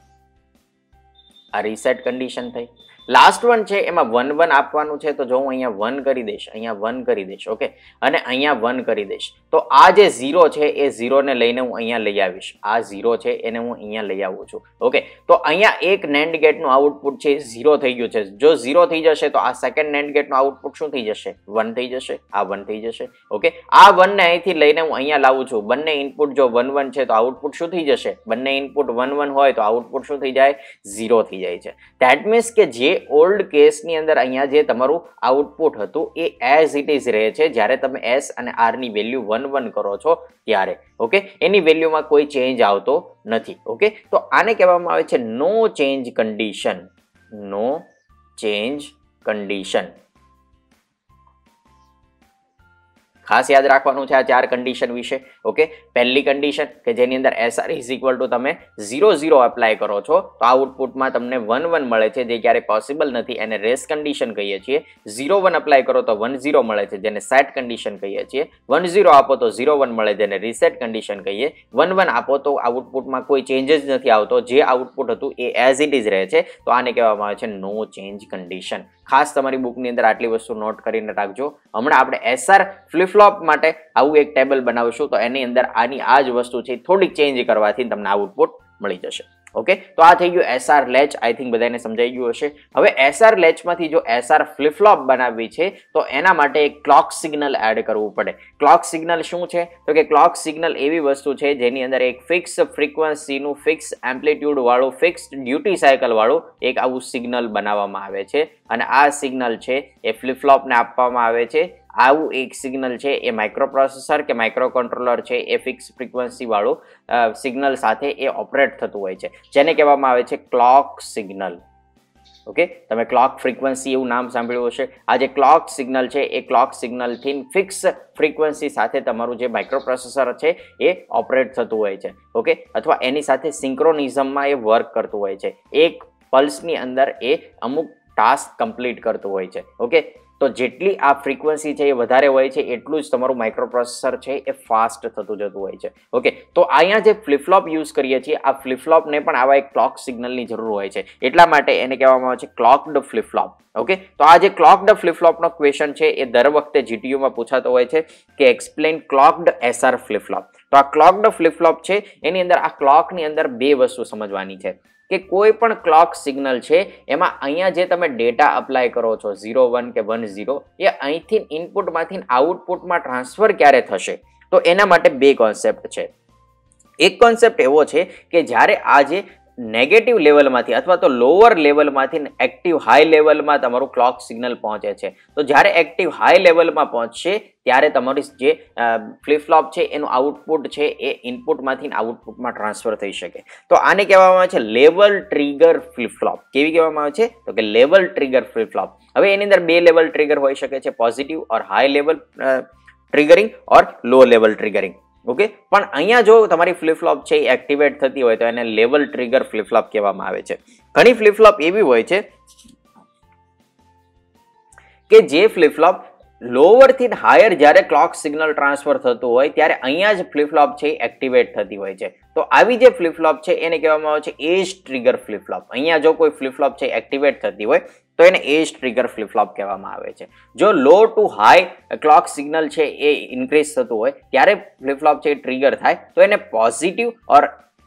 આ રીસેટ કન્ડિશન થઈ. લાસ્ટ વન છે એમાં 1 1 આપવાનું છે તો જો હું અહીંયા 1 કરી દઈશ, અહીંયા 1 કરી દઈશ, ઓકે, અને અહીંયા 1 કરી દઈશ તો આ જે 0 છે એ 0 ને લઈને હું અહીંયા લઈ આવીશ. આ 0 છે એને હું અહીંયા લઈ આવું છું. ઓકે, તો અહીંયા એક NAND ગેટ નું આઉટપુટ છે 0 થઈ ગયું છે. જો 0 થઈ જશે તો આ સેકન્ડ NAND ગેટ નું આઉટપુટ શું થઈ જશે? 1 થઈ જશે. આ 1 થઈ જશે. ઓકે, આ 1 ને અહીંથી લઈને હું અહીંયા લાવું છું. બંને ઇનપુટ જો 1 1 છે તો આઉટપુટ શું થઈ જશે? બંને ઇનપુટ 1 1 હોય તો આઉટપુટ શું થઈ જાય? 0 થઈ જાય છે. ધેટ મીન્સ કે જે ઓલ્ડ કેસ ની અંદર અહીંયા જે તમારું આઉટપુટ હતું એ એઝ ઇટ ઇઝ રહે છે જ્યારે તમે s અને r ની વેલ્યુ 1 1 કરો છો ત્યારે. ઓકે, એની વેલ્યુમાં કોઈ ચેન્જ આવતો નથી. ઓકે, તો આને કહેવામાં આવે છે no change condition. No change condition. ખાસ યાદ રાખવાનું છે આ 4 કન્ડિશન વિશે. ઓકે, પહેલી કન્ડિશન કે જેની અંદર SR ઇઝ ઇક્વલ ટુ તમે 0 0 એપ્લાય કરો છો તો આઉટપુટમાં તમને 1 1 મળે છે જે ક્યારે પોસિબલ નથી, એને રેસ કન્ડિશન કહીએ છીએ. 0 1 એપ્લાય કરો તો 1 0 મળે છે જેને સેટ કન્ડિશન કહીએ છીએ. 1 0 આપો તો 0 1 મળે જેને રીસેટ કન્ડિશન કહીએ. 1 1 આપો તો આઉટપુટમાં કોઈ ચેન્જ જ નથી આવતો, જે આઉટપુટ હતું એ એઝ ઇટ ઇઝ રહે છે તો આને કહેવામાં આવે છે નો ચેન્જ કન્ડિશન. ખાસ તમારી બુકની અંદર આટલી વસ્તુ નોટ કરીને રાખજો. હમણાં આપણે SR ફ્લિપ-ફ્લોપ માટે આવું એક ટેબલ બનાવીશું તો એની અંદર આની આ જ વસ્તુ છે થોડીક ચેન્જ કરવાથી તમને આઉટપુટ મળી જશે. ઓકે, તો આ થઈ ગયું SR લેચ. આઈ થિંક બધાને સમજાઈ ગયું હશે. હવે SR લેચમાંથી જો SR ફ્લિપ-ફ્લોપ બનાવવી છે તો એના માટે એક ક્લોક સિગ્નલ એડ કરવું પડે. ક્લોક સિગ્નલ શું છે તો કે ક્લોક સિગ્નલ એવી વસ્તુ છે જેની અંદર એક ફિક્સ ફ્રીક્વન્સીનું, ફિક્સ એમ્પ્લિટ્યુડ વાળું, ફિક્સ ડ્યુટી સાયકલ વાળું એક આવું સિગ્નલ બનાવવામાં આવે છે અને આ સિગ્નલ છે એ ફ્લિપ-ફ્લોપને આપવામાં આવે છે. આવું એક સિગ્નલ છે એ માઇક્રોપ્રોસેસર કે માઇક્રો કંટ્રોલર છે એ ફિક્સ ફ્રીક્વન્સી વાળું સિગ્નલ સાથે એ ઓપરેટ થતું હોય છે જેને કહેવામાં આવે છે ક્લોક સિગ્નલ. ઓકે, તમે ક્લોક ફ્રીક્વન્સી એવું નામ સાંભળ્યું હશે. આ જે ક્લોક સિગ્નલ છે એ ક્લોક સિગ્નલથી ફિક્સ ફ્રીક્વન્સી સાથે તમારું જે માઇક્રોપ્રોસેસર છે એ ઓપરેટ થતું હોય છે. ઓકે, અથવા એની સાથે સિંક્રોનિઝમમાં એ વર્ક કરતું હોય છે. એક પલ્સની અંદર એ અમુક ટાસ્ક કમ્પ્લીટ કરતું હોય છે. ઓકે, તો જેટલી આ ફ્રીક્વન્સી છે એ વધારે હોય છે એટલું જ તમારું માઇક્રોપ્રોસેસર છે એ ફાસ્ટ થતું જતું હોય છે. ઓકે, તો અહીંયા જે ફ્લિપ-ફ્લોપ યુઝ કરીએ છીએ આ ફ્લિપ-ફ્લોપને પણ આવા એક ક્લોક સિગ્નલની જરૂર હોય છે. એટલા માટે એને કહેવામાં આવે છે ક્લોક્ડ ફ્લિપ-ફ્લોપ. ઓકે, તો આ જે ક્લોક્ડ ફ્લિપ-ફ્લોપનો ક્વેશ્ચન છે એ દર વખતે GTUમાં પૂછાતો હોય છે કે એક્સપ્લેન ક્લોક્ડ SR ફ્લિપ-ફ્લોપ. તો આ ક્લોક્ડ ફ્લિપ-ફ્લોપ છે એની અંદર આ ક્લોકની અંદર બે વસ્તુ સમજવાની છે કે કોઈ પણ ક્લોક સિગ્નલ છે એમાં અહીંયા જે તમે ડેટા અપ્લાય કરો છો 0 1 કે 1 0 એ અહીંથી ઇનપુટમાંથી આઉટપુટમાં ટ્રાન્સફર ક્યારે થશે તો એના માટે બે કોન્સેપ્ટ છે. એક કોન્સેપ્ટ એવો છે કે જ્યારે આ જે નેગેટિવ લેવલમાંથી અથવા તો લોઅર લેવલમાંથી એક્ટિવ હાઈ લેવલમાં તમારું ક્લોક સિગ્નલ પહોંચે છે તો જ્યારે એક્ટિવ હાઈ લેવલમાં પહોંચશે ત્યારે તમારી જે ફ્લિપ-ફ્લોપ છે એનું આઉટપુટ છે એ ઇનપુટમાંથી આઉટપુટમાં ટ્રાન્સફર થઈ શકે. તો આને કહેવામાં આવે છે લેવલ ટ્રિગર ફ્લિપ-ફ્લોપ. કેવી કહેવામાં આવે છે તો કે લેવલ ટ્રિગર ફ્લિપ-ફ્લોપ. હવે એની અંદર બે લેવલ ટ્રિગર હોઈ શકે છે, positive or high level triggering or low level triggering. Okay, પણ અહીંયા જો તમારી ફ્લિપ-ફ્લોપ છે એ એક્ટિવેટ થતી હોય તો એને લેવલ ટ્રિગર ફ્લિપ-ફ્લોપ કહેવામાં આવે છે. ઘણી ફ્લિપ-ફ્લોપ એવી હોય છે કે જે ફ્લિપ-ફ્લોપ લોઅર થી હાયર જ્યારે ક્લોક સિગ્નલ ટ્રાન્સફર થતું હોય ત્યારે અહીંયા જ ફ્લિપ-ફ્લોપ છે એક્ટિવેટ થતી હોય છે. તો આવી જે ફ્લિપ-ફ્લોપ છે એને કહેવામાં આવે છે એજ ટ્રિગર ફ્લિપ-ફ્લોપ. અહીંયા જો કોઈ ફ્લિપ-ફ્લોપ છે એક્ટિવેટ થતી હોય તો એને એજ ટ્રિગર ફ્લિપ-ફ્લોપ કહેવામાં આવે છે. જો low to high clock signal છે એ ઇન્ક્રીઝ થતું હોય ત્યારે ફ્લિપ-ફ્લોપ છે ટ્રિગર થાય તો એને positive or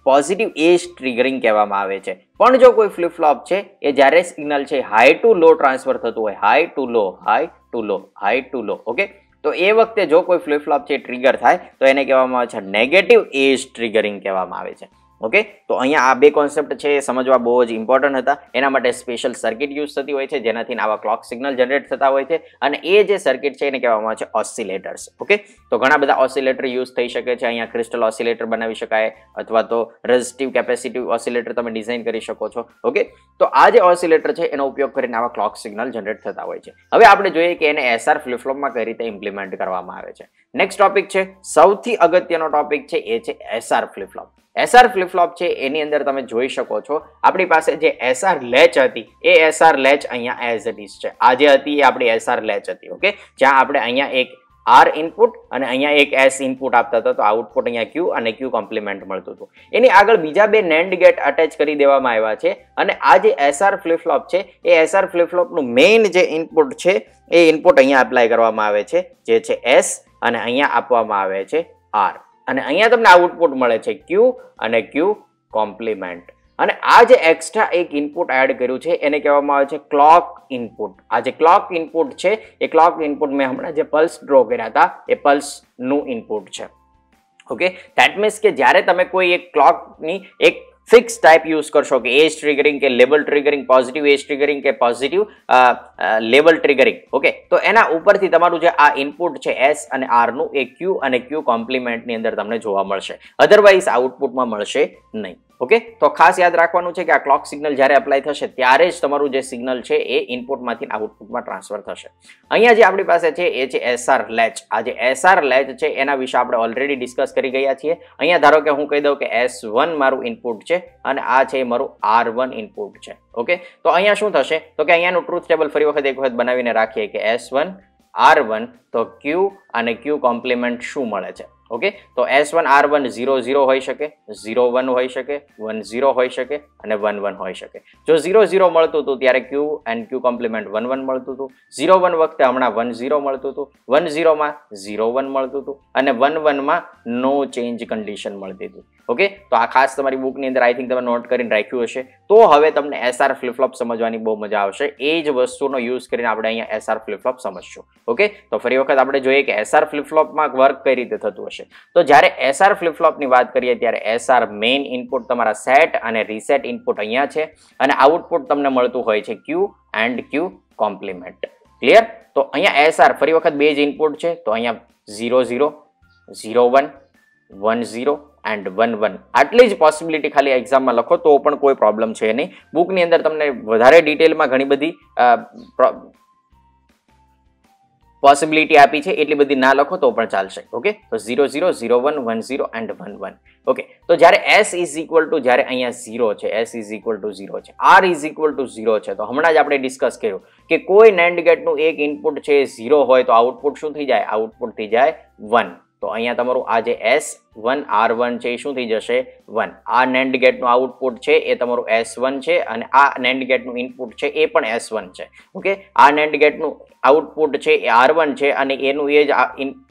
positive edge triggering કહેવામાં આવે છે. પણ જો કોઈ ફ્લિપ ફ્લોપ છે એ જ્યારે સિગ્નલ છે હાઈ ટુ લો ટ્રાન્સફર થતું હોય, high to low, high to low, high to low, okay, તો એ વખતે જો કોઈ ફ્લિપ ફ્લોપ છે ટ્રિગર થાય તો એને કહેવામાં આવે છે નેગેટિવ એજ ટ્રિગરિંગ કહેવામાં આવે છે. ઓકે, તો અહીંયા આ બે કોન્સેપ્ટ છે એ સમજવા બહુ જ ઇમ્પોર્ટન્ટ હતા. એના માટે સ્પેશિયલ સર્કિટ યુઝ થતી હોય છે જેનાથી આવા ક્લોક સિગ્નલ જનરેટ થતા હોય છે અને એ જે સર્કિટ છે એને કહેવામાં આવે છે ઓસિલેટર્સ. ઓકે, તો ઘણા બધા ઓસિલેટર યુઝ થઈ શકે છે. અહીંયા ક્રિસ્ટલ ઓસિલેટર બનાવી શકાય અથવા તો રેઝિસ્ટિવ કેપેસિટિવ ઓસિલેટર તમે ડિઝાઇન કરી શકો છો. ઓકે, તો આ જે ઓસિલેટર છે એનો ઉપયોગ કરીને આવા ક્લોક સિગ્નલ જનરેટ થતા હોય છે. હવે આપણે જોઈએ કે એને એસઆર ફ્લિપ ફ્લોપમાં કઈ રીતે ઇમ્પ્લિમેન્ટ કરવામાં આવે છે. નેક્સ્ટ ટોપિક છે, સૌથી અગત્યનો ટોપિક છે એ છે SR flip flop. SR flip flop છે એની અંદર તમે જોઈ શકો છો આપણી પાસે જે એસઆર લેચ હતી એ એસઆર લેચ અહીંયા એઝ ઇટ ઇઝ છે. આ જે હતી એ આપણી એસઆર લેચ હતી. ઓકે, જ્યાં આપણે અહીંયા એક આર ઇનપુટ અને અહીંયા એક એસ ઇનપુટ આપતા હતા તો આઉટપુટ અહીંયા ક્યુ અને ક્યુ કોમ્પ્લિમેન્ટ મળતું હતું. એની આગળ બીજા બે નેન્ડ ગેટ અટેચ કરી દેવામાં આવ્યા છે અને આ જે એસઆર ફ્લિપ ફ્લોપ છે એ એસઆર ફ્લિપ ફ્લોપનું મેઇન જે ઇનપુટ છે એ ઇનપુટ અહીંયા એપ્લાય કરવામાં આવે છે જે છે એસ અને અહીંયા આપવામાં આવે છે આર અને અહીંયા તમને આઉટપુટ મળે છે ક્યુ અને ક્યુ કોમ્પ્લિમેન્ટ. અને આ જે એક્સ્ટ્રા એક ઇનપુટ એડ કર્યું છે એને કહેવામાં આવે છે ક્લોક ઇનપુટ. આ જે ક્લોક ઇનપુટ છે એ ક્લોક ઇનપુટ મેં હમણાં જે પલ્સ ડ્રો કર્યા હતા એ પલ્સનું ઇનપુટ છે. ઓકે, ધેટ મીન્સ કે જ્યારે તમે કોઈ એક ક્લોકની એક ફિક્સ ટાઈપ યુઝ કરશો કે એજ ટ્રિગરિંગ કે લેબલ ટ્રિગરિંગ, પોઝિટિવ એજ ટ્રિગરિંગ કે પોઝિટિવ લેબલ ટ્રિગરિંગ, ઓકે, તો એના ઉપરથી તમારું જે આ ઇનપુટ છે એસ અને આર નું એ ક્યુ અને ક્યુ કોમ્પ્લિમેન્ટની અંદર તમને જોવા મળશે, અધરવાઇઝ આઉટપુટમાં મળશે નહીં. ઓકે, તો ખાસ યાદ રાખવાનું છે કે આ ક્લોક સિગ્નલ જ્યારે એપ્લાય થશે ત્યારે જ તમારું જે સિગ્નલ છે એ ઇનપુટમાંથી આઉટપુટમાં ટ્રાન્સફર થશે. અહીંયા જે આપણી પાસે છે એ છે એસઆર લેચ. આ જે એસઆર લેચ છે એના વિશે આપણે ઓલરેડી ડિસ્કસ કરી ગયા છીએ. અહીંયા ધારો કે હું કહી દઉં કે S1 મારું ઇનપુટ છે અને આ છે મારું R1 ઇનપુટ છે. ઓકે, તો અહીંયા શું થશે તો કે અહીંયાનું ટ્રુથ ટેબલ ફરી વખત એક વખત બનાવીને રાખીએ કે S1 R1 તો Q અને Q કોમ્પ્લિમેન્ટ શું મળે છે. ઓકે, તો S1 R1 0 0 હોઈ શકે, 0 1 હોઈ શકે, 1 0 હોઈ શકે અને 1 1 હોઈ શકે. જો 0 0 મળતું હતું ત્યારે Q એન્ડ Q કોમ્પ્લિમેન્ટ 1 1 મળતું હતું, 0 1 વખતે હમણાં 1 0 મળતું હતું, 1 0 માં 0 1 મળતું હતું અને 1 1 માં નો ચેન્જ કન્ડિશન મળતી હતી. ઓકે, તો આ ખાસ તમારી બુકની અંદર આઈ થિંક તમે નોટ કરીને રાખ્યું હશે. તો હવે તમને એસઆર ફ્લિપ ફ્લોપ સમજવાની બહુ મજા આવશે. એ જ વસ્તુનો યુઝ કરીને આપણે અહીંયા એસઆર ફ્લિપ ફ્લોપ સમજશું. ઓકે, તો ફરી વખત આપણે જોઈએ કે એસઆર ફ્લિપ ફ્લોપમાં વર્ક કઈ રીતે થતું હશે. તો જ્યારે એસઆર ફ્લિપ ફ્લોપની વાત કરીએ ત્યારે એસઆર મેઇન ઇનપુટ તમારા સેટ અને રીસેટ ઇનપુટ અહીંયા છે અને આઉટપુટ તમને મળતું હોય છે Q and Q complement. Clear? તો અહીંયા એસઆર ફરી વખત બે જ ઇનપુટ છે તો અહીંયા 0 0 0 1 1 0 એન્ડ 1 1 આટલી જ પોસિબિલિટી ખાલી એક્ઝામમાં લખો તો પણ કોઈ પ્રોબ્લેમ છે નહીં. બુકની અંદર તમને વધારે ડિટેલમાં ઘણી બધી પોસિબિલિટી આપી છે એટલી બધી ના લખો તો પણ ચાલશે. ઓકે, તો 0 0 0 1 1 0 એન્ડ 1 1. ઓકે, તો જ્યારે S ઇઝ ઇક્વલ ટુ જ્યારે અહીંયા 0 છે, S ઇઝ ઇક્વલ ટુ 0 છે, R ઇઝ ઇક્વલ ટુ 0 છે, તો હમણાં જ આપણે ડિસ્કસ કર્યું કે કોઈ NAND ગેટનું એક ઇનપુટ છે 0 હોય તો આઉટપુટ શું થઈ જાય? આઉટપુટ થઈ જાય 1. તો અહીંયા તમારું આ જે S1 R1 છે એ શું થઈ જશે? 1. આ NAND ગેટનું આઉટપુટ છે એ તમારું S1 છે અને આ NAND ગેટનું ઇનપુટ છે એ પણ S1 છે. ઓકે, આ NAND ગેટનું આઉટપુટ છે એ R1 છે અને એનું એ જ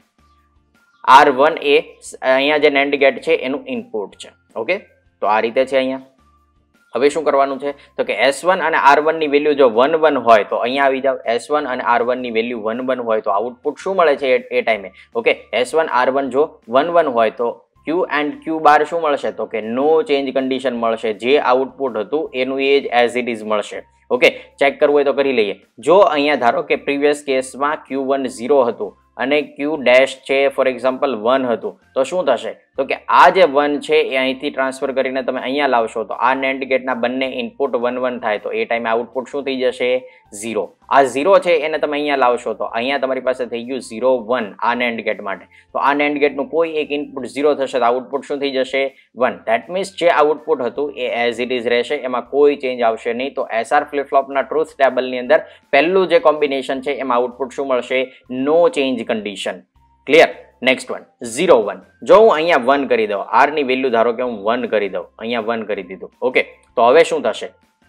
R1 એ અહીંયા જે NAND ગેટ છે એનું ઇનપુટ છે. ઓકે, તો આ રીતે છે અહીંયા. હવે શું કરવાનું છે તો કે S1 અને R1 ની વેલ્યુ જો 1 1 હોય તો અહીંયા આવી જાવ. S1 અને R1 ની વેલ્યુ 1 1 હોય તો આઉટપુટ શું મળે છે એ ટાઈમે? ઓકે, S1 R1 જો 1 1 હોય તો Q એન્ડ Q બાર શું મળશે તો કે નો ચેન્જ કન્ડિશન મળશે. જે આઉટપુટ હતું એનું એ જ એઝ ઇટ ઇઝ મળશે. ઓકે, ચેક કરવું હોય તો કરી લઈએ. જો અહીંયા ધારો કે પ્રીવિયસ કેસમાં Q1 0 હતું અને Q ડેશ છે ફોર એક્ઝામ્પલ 1 હતું તો શું થશે તો કે આ જે 1 છે એ અહીંથી ટ્રાન્સફર કરીને તમે અહીંયા લાવશો તો આ NAND ગેટના બંને ઇનપુટ 1 1 થાય તો એ ટાઈમે આઉટપુટ શું થઈ જશે? 0. આ 0 છે એને તમે અહીંયા લાવશો તો અહીંયા તમારી પાસે થઈ ગયું 0 1 આ NAND ગેટ માટે. તો આ NAND ગેટનું કોઈ એક ઇનપુટ 0 થશે તો આઉટપુટ શું થઈ જશે? 1. ધેટ મીન્સ જે આઉટપુટ હતું એ એઝ ઇટ ઇઝ રહેશે, એમાં કોઈ ચેન્જ આવશે નહીં. તો એસઆર ફ્લિપ ફ્લોપના ટ્રુથ ટેબલની અંદર પહેલું જે કોમ્બિનેશન છે એમાં આઉટપુટ શું મળશે? No change condition. Clear? Next one 0 1. જો હું અહીંયા 1 કરી દઉં, R ની વેલ્યુ ધારો કે હું 1 કરી દઉં, અહીંયા 1 કરી દીધું. ઓકે, તો હવે શું થશે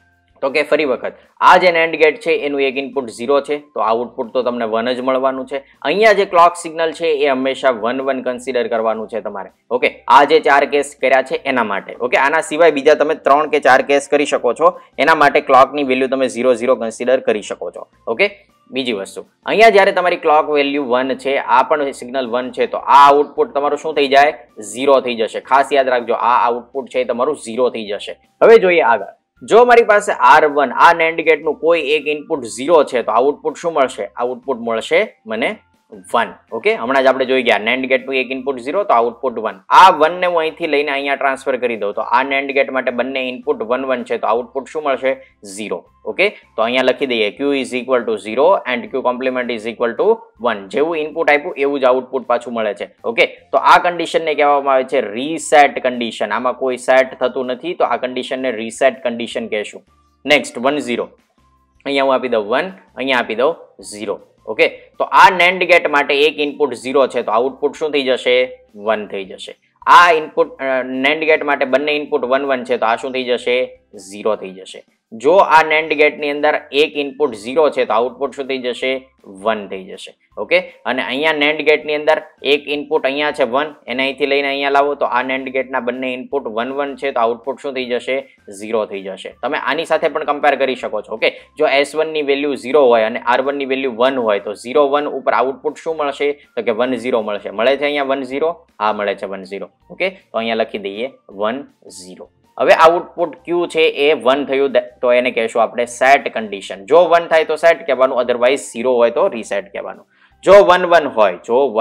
તો કે ફરી વખત આ જે NAND ગેટ છે એનું એક ઇનપુટ 0 છે તો આઉટપુટ તો તમને 1 જ મળવાનું છે. અહીંયા જે ક્લોક સિગ્નલ છે એ હંમેશા 1 1 કન્સિડર કરવાનું છે તમારે. ઓકે, આ જે 4 કેસ કર્યા છે એના માટે. ઓકે, આના સિવાય બીજા તમે 3 કે 4 કેસ કરી શકો છો, એના માટે ક્લોકની વેલ્યુ તમે 0 0 કન્સિડર કરી શકો છો. ઓકે, બીજી વસ્તુ અહીંયા જ્યારે તમારી ક્લોક વેલ્યુ 1 છે, આ પણ સિગ્નલ 1 છે, તો આ આઉટપુટ તમારું શું થઈ જાય? 0 થઈ જશે. ખાસ યાદ રાખજો, આ આઉટપુટ છે તમારું 0 થઈ જશે. હવે જોઈએ આગળ. જો મારી પાસે R1 આ NAND ગેટ નું કોઈ એક ઇનપુટ 0 છે તો આઉટપુટ શું મળશે? આઉટપુટ મળશે મને 1. ઓકે, હમણાં જ આપણે જોઈ ગયા NAND ગેટ નું એક ઇનપુટ 0 તો આઉટપુટ 1. આ 1 ને હું અહીંથી લઈને અહીંયા ટ્રાન્સફર કરી દઉં તો આ NAND ગેટ માટે બંને ઇનપુટ 1 1 છે તો આઉટપુટ શું મળશે? 0. ઓકે, તો અહીંયા લખી દઈએ Q is equal to 0 and Q complement is equal to 1. જેવું ઇનપુટ આપ્યું એવું જ આઉટપુટ પાછું મળે છે. ઓકે, તો આ કન્ડિશનને કહેવામાં આવે છે રીસેટ કન્ડિશન. આમાં કોઈ સેટ થતું નથી તો આ કન્ડિશનને રીસેટ કન્ડિશન કહેશું. નેક્સ્ટ 1 0. અહીંયા હું આપી દઉં 1, અહીંયા આપી દઉં 0. ઓકે, તો આ NAND ગેટ માટે એક ઇનપુટ 0 છે તો આઉટપુટ શું થઈ જશે? 1 થઈ જશે. આ ઇનપુટ NAND ગેટ માટે બંને ઇનપુટ 1 1 છે તો આ શું થઈ જશે? 0 થઈ જશે. જો આ NAND ગેટ ની અંદર એક ઇનપુટ 0 છે તો આઉટપુટ શું થઈ જશે? 1 થઈ જશે. ઓકે, અને અહીંયા NAND ગેટ ની અંદર એક ઇનપુટ અહીંયા છે 1, એને અહીંથી લઈને અહીંયા લાવો તો આ NAND ગેટ ના બંને ઇનપુટ 1 1 છે તો આઉટપુટ શું થઈ જશે? 0 થઈ જશે. તમે આની સાથે પણ કમ્પેર કરી શકો છો. ઓકે, જો S1 ની વેલ્યુ 0 હોય અને R1 ની વેલ્યુ 1 હોય તો 0 1 ઉપર આઉટપુટ શું મળશે? તો કે 1 0 મળશે. મળે છે અહીંયા 1 0? હા, મળે છે 1 0. ઓકે, તો અહીંયા લખી દઈએ 1 0. હવે આઉટપુટ Q છે એ 1 થયું તો એને કહેશું આપણે સેટ કન્ડિશન. જો 1 થાય તો સેટ કહેવાનું, અધરવાઇઝ 0 હોય તો રીસેટ કહેવાનું. જો 1 1 હોય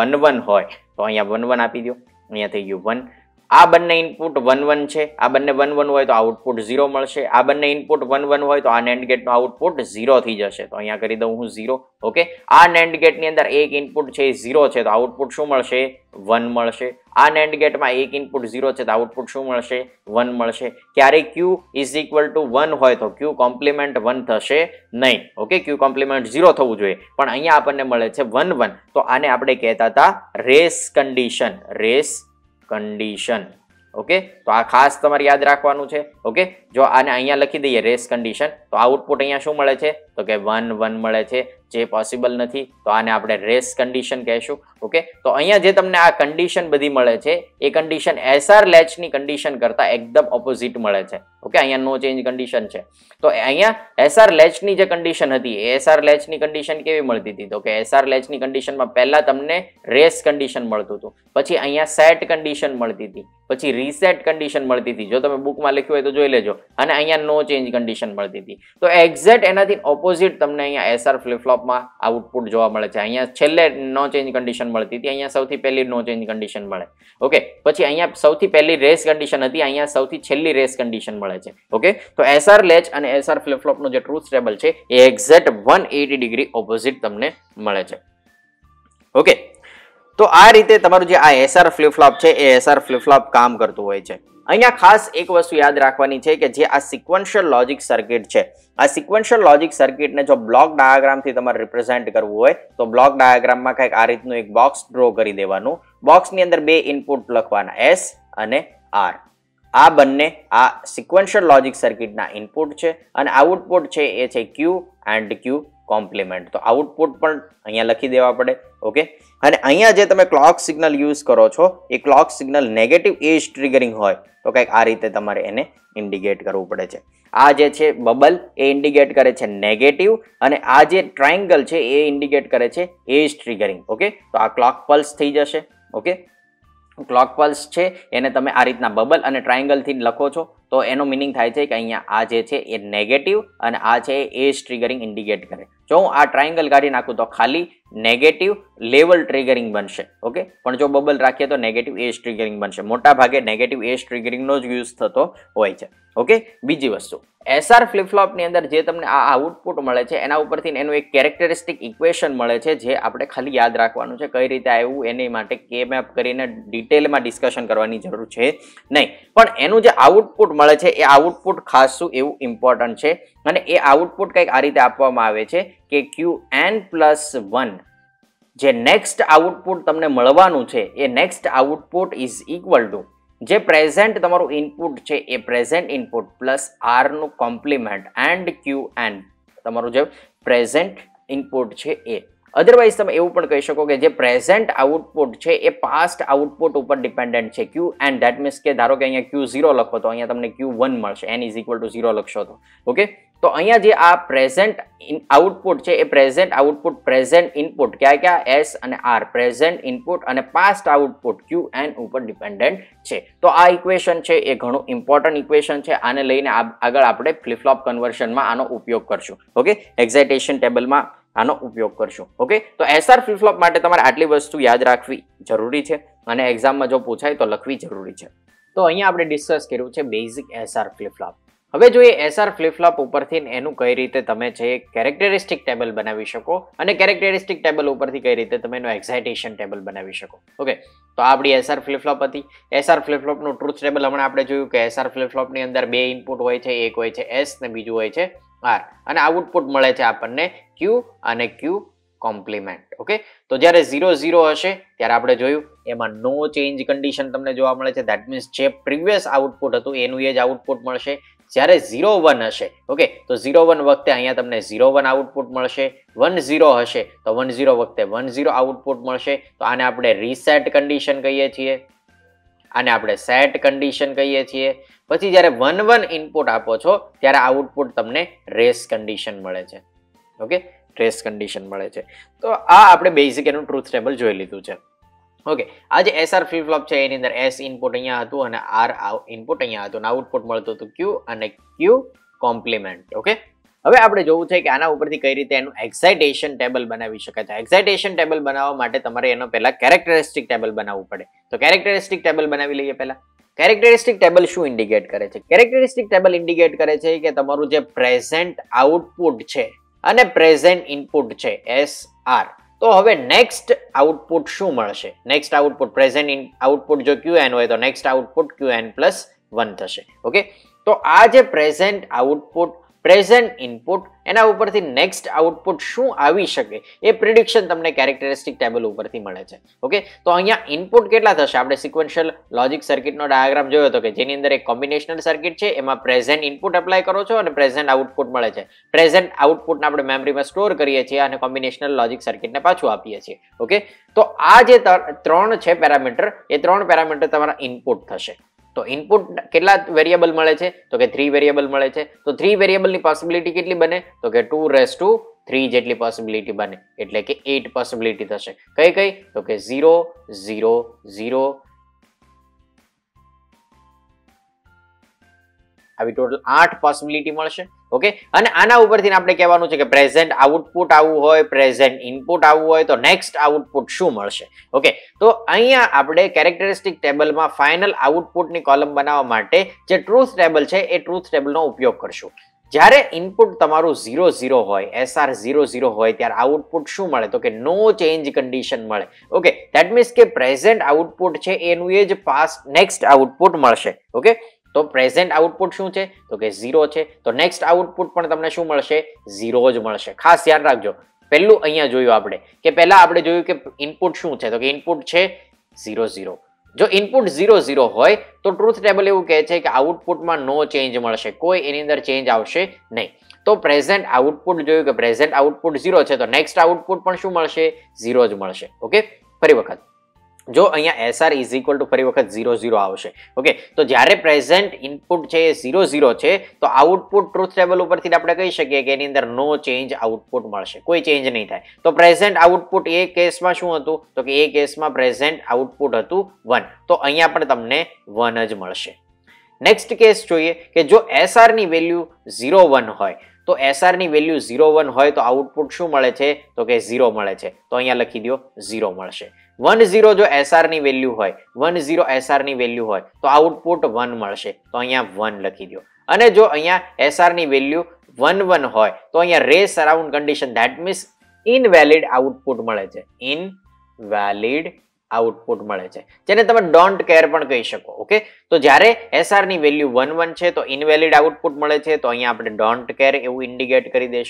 તો અહીંયા 1 1 આપી દો. અહીંયા થઈ ગયું 1. આ બંને ઇનપુટ 1 1 છે, આ બંને 1 1 હોય તો આઉટપુટ 0 મળશે. આ બંને ઇનપુટ 1 1 હોય તો આ NAND ગેટ નો આઉટપુટ 0 થઈ જશે. તો અહીંયા કરી દઉં હું 0. ઓકે, આ NAND ગેટ ની અંદર એક ઇનપુટ છે 0 છે તો આઉટપુટ શું મળશે? 1 મળશે. આ NAND ગેટમાં એક ઇનપુટ 0 છે તો આઉટપુટ શું મળશે? 1 મળશે. ક્યારે Q is equal to 1 હોય તો Q કોમ્પ્લિમેન્ટ 1 થશે નહીં. ઓકે, Q કોમ્પ્લિમેન્ટ 0 થવું જોઈએ, પણ અહીંયા આપણને મળે છે 1 1. તો આને આપણે કહેતા હતા race condition. Race condition. Okay, તો આ ખાસ તમારે યાદ રાખવાનું છે. ઓકે, જો આને અહીંયા લખી દઈએ રેસ કન્ડિશન તો આઉટપુટ અહીંયા શું મળે છે? તો કે 1 1 મળે છે, જે પોસિબલ નથી તો આને આપણે રેસ કન્ડિશન કહેશું. ઓકે, તો અહીંયા જે તમને આ કન્ડિશન બધી મળે છે એ કન્ડિશન SR લેચ ની કન્ડિશન કરતા એકદમ ઓપોઝિટ મળે છે. ઓકે, અહીંયા નો ચેન્જ કન્ડિશન છે તો અહીંયા SR લેચ ની જે કન્ડિશન હતી એ SR લેચ ની કન્ડિશન કેવી મળતી હતી? તો કે SR લેચ ની કન્ડિશનમાં પહેલા તમને રેસ કન્ડિશન મળતું હતું, પછી અહીંયા સેટ કન્ડિશન મળતી હતી, પછી રીસેટ કન્ડિશન મળતી હતી. જો તમે બુકમાં લખ્યું હોય તો જોઈ લેજો. અને અહીંયા નો ચેન્જ કન્ડિશન મળતી હતી. તો એક્ઝેક્ટ એનાથી ઓપોઝિટ તમને અહીંયા SR ફ્લિપ ફ્લોપમાં આઉટપુટ જોવા મળે છે. અહીંયા છેલ્લે નો ચેન્જ કન્ડિશન મળતી હતી, અહીંયા સૌથી પહેલી નો ચેન્જ કન્ડિશન મળે. ઓકે, પછી અહીંયા સૌથી પહેલી રેસ કન્ડિશન હતી, અહીંયા સૌથી છેલ્લી રેસ કન્ડિશન મળે છે. ઓકે, તો SR લેચ અને SR ફ્લિપ ફ્લોપ નો જે ટ્રુથ ટેબલ છે એ એક્ઝેક્ટ 180 ડિગ્રી ઓપોઝિટ તમને મળે છે. ઓકે, તો આ રીતે તમારું જે આ SR ફ્લિપ ફ્લોપ છે એ SR ફ્લિપ ફ્લોપ કામ કરતું હોય છે. અહીંયા ખાસ એક વસ્તુ યાદ રાખવાની છે કે જે આ સિક્વન્શિયલ લોજિક સર્કિટ છે, આ સિક્વન્શિયલ લોજિક સર્કિટને જો બ્લોક ડાયાગ્રામથી તમારે રિપ્રેઝેન્ટ કરવું હોય તો બ્લોક ડાયાગ્રામમાં કંઈક આ રીતનું એક બોક્સ ડ્રો કરી દેવાનું. બોક્સની અંદર બે ઇનપુટ લખવાના S અને R. આ બંને આ સિક્વન્શિયલ લોજિક સર્કિટના ઇનપુટ છે અને આઉટપુટ છે એ છે Q એન્ડ Q કોમ્પ્લિમેન્ટ. તો આઉટપુટ પણ અહીંયા લખી દેવા પડે. ઓકે, અને અહીંયા જે તમે ક્લોક સિગ્નલ યુઝ કરો છો એ clock signal negative edge triggering હોય તો કંઈક આ રીતે તમારે એને ઇન્ડિકેટ કરવું પડે છે. આ જે છે બબલ એ ઇન્ડિકેટ કરે છે નેગેટિવ અને આ જે ટ્રાયંગલ છે એ ઇન્ડિકેટ કરે છે એજ ટ્રિગરિંગ. ઓકે, તો આ ક્લોક પલ્સ થઈ જશે. ઓકે, ક્લોક પલ્સ છે એને તમે આ રીતના બબલ અને ટ્રાયંગલ થી લખો છો તો એનો મિનિંગ થાય છે કે અહીંયા આ જે છે એ નેગેટિવ અને આ છે એજ ટ્રિગરિંગ ઇન્ડિકેટ કરે. જો હું આ ટ્રાયંગલ કાઢી નાખું તો ખાલી નેગેટિવ લેવલ ટ્રિગરિંગ બનશે. ઓકે, પણ જો બબલ રાખીએ તો નેગેટિવ એજ ટ્રિગરિંગ બનશે. મોટા ભાગે નેગેટિવ એજ ટ્રિગરિંગનો જ યુઝ થતો હોય છે. ઓકે, બીજી વસ્તુ SR ફ્લિપ ફ્લોપ ની અંદર જે તમને આ આઉટપુટ મળે છે એના ઉપરથી એનું એક કેરેક્ટરિસ્ટિક ઇક્વેશન મળે છે જે આપણે ખાલી યાદ રાખવાનું છે. કઈ રીતે આવ્યું એની માટે કે મેપ કરીને ડિટેલમાં ડિસ્કશન કરવાની જરૂર છે નહીં, પણ એનું જે આઉટપુટ મળે છે એ આઉટપુટ ખાસું એવું ઇમ્પોર્ટન્ટ છે અને એ આઉટપુટ કંઈક આ રીતે આપવામાં આવે છે કે Qn+1 જે નેક્સ્ટ આઉટપુટ તમને મળવાનું છે એ next output is equal to જે પ્રેઝન્ટ તમારું ઇનપુટ છે એ પ્રેઝન્ટ ઇનપુટ પ્લસ આર નું કોમ્પ્લિમેન્ટ એન્ડ ક્યુ એન તમારું જે પ્રેઝન્ટ ઇનપુટ છે એ. અધરવાઇઝ તમે એવું પણ કહી શકો કે જે પ્રેઝન્ટ આઉટપુટ છે એ પાસ્ટ આઉટપુટ ઉપર ડિપેન્ડન્ટ છે ક્યુ એન. ધેટ મીન્સ કે ધારો કે અહીંયા Q0 લખો તો અહીંયા તમને Q1 મળશે, n ઇઝ ઇક્વલ ટુ 0 લખશો તો. ઓકે, તો અહીંયા જે આ પ્રેઝન્ટ આઉટપુટ છે એ પ્રેઝન્ટ આઉટપુટ પ્રેઝન્ટ ઇનપુટ ક્યાં એસ અને આર પ્રેઝન્ટ ઇનપુટ અને પાસ્ટ આઉટપુટ ક્યુ એન ઉપર ડિપેન્ડન્ટ છે. તો આ ઇક્વેશન છે એ ઘણું ઇમ્પોર્ટન્ટ ઇક્વેશન છે. આને લઈને આગળ આપણે ફ્લિપ ફ્લોપ કન્વર્શનમાં આનો ઉપયોગ કરશું. ઓકે, એક્સાઇટેશન ટેબલમાં આનો ઉપયોગ કરશું. ઓકે, તો એસઆર ફ્લિપ ફ્લોપ માટે તમારે આટલી વસ્તુ યાદ રાખવી જરૂરી છે અને એક્ઝામમાં જો પૂછાય તો લખવી જરૂરી છે. તો અહીંયા આપણે ડિસ્કસ કર્યું છે બેઝિક એસઆર ફ્લિપ ફ્લોપ. હવે જોઈએ એસઆર ફ્લિપ ફ્લોપ ઉપરથી એનું કઈ રીતે તમે છે કેરેક્ટરિસ્ટિક ટેબલ બનાવી શકો અને કેરેક્ટરિસ્ટિક ટેબલ ઉપરથી કઈ રીતે તમે એનું એક્સાઇટેશન ટેબલ બનાવી શકો. ઓકે, તો આપણી એસઆર ફ્લિપ ફ્લોપ હતી. એસઆર ફ્લિપ ફ્લોપનું ટ્રુથ ટેબલ હમણાં આપણે જોયું કે એસઆર ફ્લિપ ફ્લોપની અંદર બે ઇનપુટ હોય છે, એક હોય છે એસ ને બીજું હોય છે આર, અને આઉટપુટ મળે છે આપણને ક્યુ અને ક્યુ કોમ્પ્લિમેન્ટ. ઓકે, તો જ્યારે 0 0 હશે ત્યારે આપણે જોયું એમાં નો ચેન્જ કન્ડિશન તમને જોવા મળે છે. ધેટ મીન્સ જે પ્રીવિયસ આઉટપુટ હતું એનું એ જ આઉટપુટ મળશે. જ્યારે 0 1 હશે, ઓકે, તો 0 1 વખતે અહીંયા તમને 0 1 આઉટપુટ મળશે. 1 0 હશે તો 1 0 વખતે 1 0 આઉટપુટ મળશે. તો આને આપણે રીસેટ કન્ડિશન કહીએ છીએ, આને આપણે સેટ કન્ડિશન કહીએ છીએ. પછી જ્યારે 1 1 ઇનપુટ આપો છો ત્યારે આઉટપુટ તમને રેસ કન્ડિશન મળે છે. ઓકે, રેસ કન્ડિશન મળે છે. તો આ આપણે બેઝિક એનું ટ્રુથ ટેબલ જોઈ લીધું છે. ઓકે, આ જે એસઆર ફ્લિપ ફ્લોપ છે એની અંદર એસ ઇનપુટ અહીંયા હતું અને આર ઇનપુટ અહીંયા હતું અને આઉટપુટ મળતું હતું ક્યુ અને ક્યુ કોમ્પ્લિમેન્ટ. ઓકે, હવે આપણે જોવું છે કે આના ઉપરથી કઈ રીતે એનું એક્સાઇટેશન ટેબલ બનાવી શકાય છે. એક્સાઇટેશન ટેબલ બનાવવા માટે તમારે એનો પહેલા કેરેક્ટરિસ્ટિક ટેબલ બનાવવું પડે. તો કેરેક્ટરિસ્ટિક ટેબલ બનાવી લઈએ પહેલા. કેરેક્ટરિસ્ટિક ટેબલ શું ઇન્ડિકેટ કરે છે? કેરેક્ટરિસ્ટિક ટેબલ ઇન્ડિકેટ કરે છે કે તમારું જે પ્રેઝન્ટ આઉટપુટ છે અને પ્રેઝન્ટ ઇનપુટ છે એસ આર, તો હવે નેક્સ્ટ આઉટપુટ શું મળશે? નેક્સ્ટ આઉટપુટ પ્રેઝન્ટ આઉટપુટ જો QN હોય તો નેક્સ્ટ આઉટપુટ QN+1 થશે. ઓકે, તો આ જે પ્રેઝન્ટ આઉટપુટ પ્રેઝન્ટ ઇનપુટ એના ઉપરથી નેક્સ્ટ આઉટપુટ શું આવી શકે એ પ્રિડિક્શન તમને કેરેક્ટરિસ્ટિક ટેબલ ઉપરથી મળે છે. ઓકે, તો અહીંયા ઇનપુટ કેટલા થશે? આપણે સિક્વન્શિયલ લોજિક સર્કિટનો ડાયાગ્રામ જોયો હતો કે જેની અંદર એક કોમ્બિનેશનલ સર્કિટ છે, એમાં પ્રેઝન્ટ ઇનપુટ એપ્લાય કરો છો અને પ્રેઝન્ટ આઉટપુટ મળે છે. પ્રેઝન્ટ આઉટપુટને આપણે મેમરીમાં સ્ટોર કરીએ છીએ અને કોમ્બિનેશનલ લોજિક સર્કિટને પાછું આપીએ છીએ. ઓકે, તો આ જે ત્રણ છે પેરામીટર, એ ત્રણ પેરામીટર તમારા ઇનપુટ થશે. તો ઇનપુટ કેટલા વેરિયેબલ મળે છે? તો કે 3 વેરિયેબલ મળે છે. તો 3 વેરિયેબલની પોસિબિલિટી કેટલી બને? તો કે 2⁻³ જેટલી પોસિબિલિટી બને, એટલે કે 8 પોસિબિલિટી થશે. કઈ કઈ? તો કે 0 0 0 આવી ટોટલ 8 પોસિબિલિટી મળશે. ઓકે, અને આના ઉપરથી આપણે કહેવાનું છે કે પ્રેઝન્ટ આઉટપુટ આવું હોય, પ્રેઝન્ટ ઇનપુટ આવું હોય તો નેક્સ્ટ આઉટપુટ શું મળશે? ઓકે, તો અહીંયા આપણે કેરેક્ટરિસ્ટિક ટેબલમાં ફાઇનલ આઉટપુટની કોલમ બનાવવા માટે જે ટ્રુથ ટેબલ છે એ ટ્રુથ ટેબલનો ઉપયોગ કરશું. જ્યારે ઇનપુટ તમારું 0 0 હોય, એસઆર 0 0 હોય ત્યારે આઉટપુટ શું મળે? તો કે નો ચેન્જ કન્ડિશન મળે. ઓકે, ધેટ મીન્સ કે પ્રેઝન્ટ આઉટપુટ છે એનું એ જ પાસ્ટ નેક્સ્ટ આઉટપુટ મળશે. ઓકે, તો પ્રેઝન્ટ આઉટપુટ શું છે? તો કે 0 છે. તો નેક્સ્ટ આઉટપુટ પણ તમને શું મળશે? 0 જ મળશે. ખાસ ધ્યાન રાખજો. પહેલું અહીંયા જોયું આપણે કે પહેલા આપણે જોયું કે ઇનપુટ શું છે? તો કે ઇનપુટ છે 0 0. જો ઇનપુટ 0 0 હોય તો ટ્રુથ ટેબલ એવું કહે છે કે આઉટપુટમાં નો ચેન્જ મળશે, કોઈ એની અંદર ચેન્જ આવશે નહીં. તો પ્રેઝન્ટ આઉટપુટ જોયું કે પ્રેઝન્ટ આઉટપુટ 0 છે તો નેક્સ્ટ આઉટપુટ પણ શું મળશે? 0 જ મળશે. ઓકે, ફરી વખત જો અહીંયા એસઆર ઇઝ ઇક્વલ ટુ ફરી વખત 0 0 આવશે. ઓકે, તો જ્યારે પ્રેઝન્ટ ઇનપુટ છે એ 0 0 છે તો આઉટપુટ ટ્રુથ ટેબલ ઉપરથી આપણે કહી શકીએ કે એની અંદર નો ચેન્જ આઉટપુટ મળશે, કોઈ ચેન્જ નહીં થાય. તો પ્રેઝન્ટ આઉટપુટ એ કેસમાં શું હતું? તો કે એ કેસમાં પ્રેઝન્ટ આઉટપુટ હતું 1, તો અહીંયા પણ તમને 1 જ મળશે. નેક્સ્ટ કેસ જોઈએ કે જો એસઆર ની વેલ્યુ 0 1 હોય તો એસઆર ની વેલ્યુ 0 1 હોય તો આઉટપુટ શું મળે છે? તો કે 0 મળે છે. તો અહીંયા લખી દો 0 મળશે. 1 0 જો એસઆર ની વેલ્યુ હોય, 1 0 એસઆર ની વેલ્યુ હોય તો આઉટપુટ 1 મળશે. તો અહીંયા 1 લખી દો. અને જો અહીંયા એસઆર ની વેલ્યુ 1 1 હોય તો અહીંયા race around condition, that means invalid output મળે છે. ઇનવેલિડ આઉટપુટ મળે છે, જેને તમે ડોન્ટ કેર પણ કહી શકો. ઓકે, તો જ્યારે એસઆર ની વેલ્યુ 1 1 છે તો ઇનવેલિડ આઉટપુટ મળે છે, તો અહીંયા આપણે ડોન્ટ કેર એવું ઇન્ડિકેટ કરી દેશું.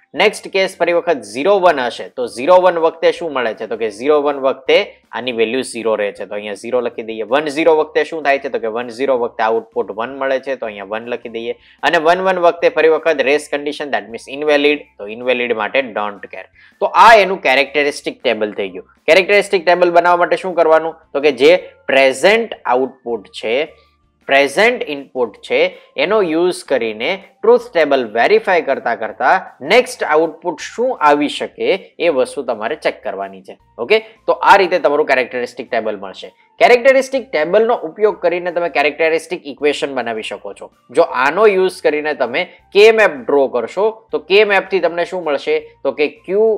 નેક્સ્ટ કેસ ફરી વખત 0 1 હશે તો 0 1 વખતે શું મળે છે તો કે 0 1 વખતે આની વેલ્યુ 0 રહે છે તો અહીંયા 0 લખી દઈએ. 1 0 વખતે શું થાય છે તો કે 1 0 વખતે આઉટપુટ 1 મળે છે તો અહીંયા 1 લખી દઈએ. અને 1 1 વખતે ફરી વખત race condition that means invalid તો ઇનવેલિડ માટે ડોન્ટ કેર. તો આ એનું કેરેક્ટરિસ્ટિક ટેબલ થઈ ગયું. કેરેક્ટરિસ્ટિક ટેબલ બનાવવા માટે શું કરવાનું તો કે જે પ્રેઝન્ટ આઉટપુટ છે પ્રેઝન્ટ ઇનપુટ છે એનો યુઝ કરીને ટ્રુથ ટેબલ વેરીફાઈ કરતા નેક્સ્ટ આઉટપુટ શું આવી શકે એ વસ્તુ તમારે ચેક કરવાની છે. ઓકે, તો આ રીતે તમારું કેરેક્ટરિસ્ટિક ટેબલ મળશે. કેરેક્ટરિસ્ટિક ટેબલનો ઉપયોગ કરીને તમે કેરેક્ટરિસ્ટિક ઇક્વેશન બનાવી શકો છો. જો આનો યુઝ કરીને તમે કે મેપ ડ્રો કરશો તો કે મેપ થી તમને શું મળશે તો કે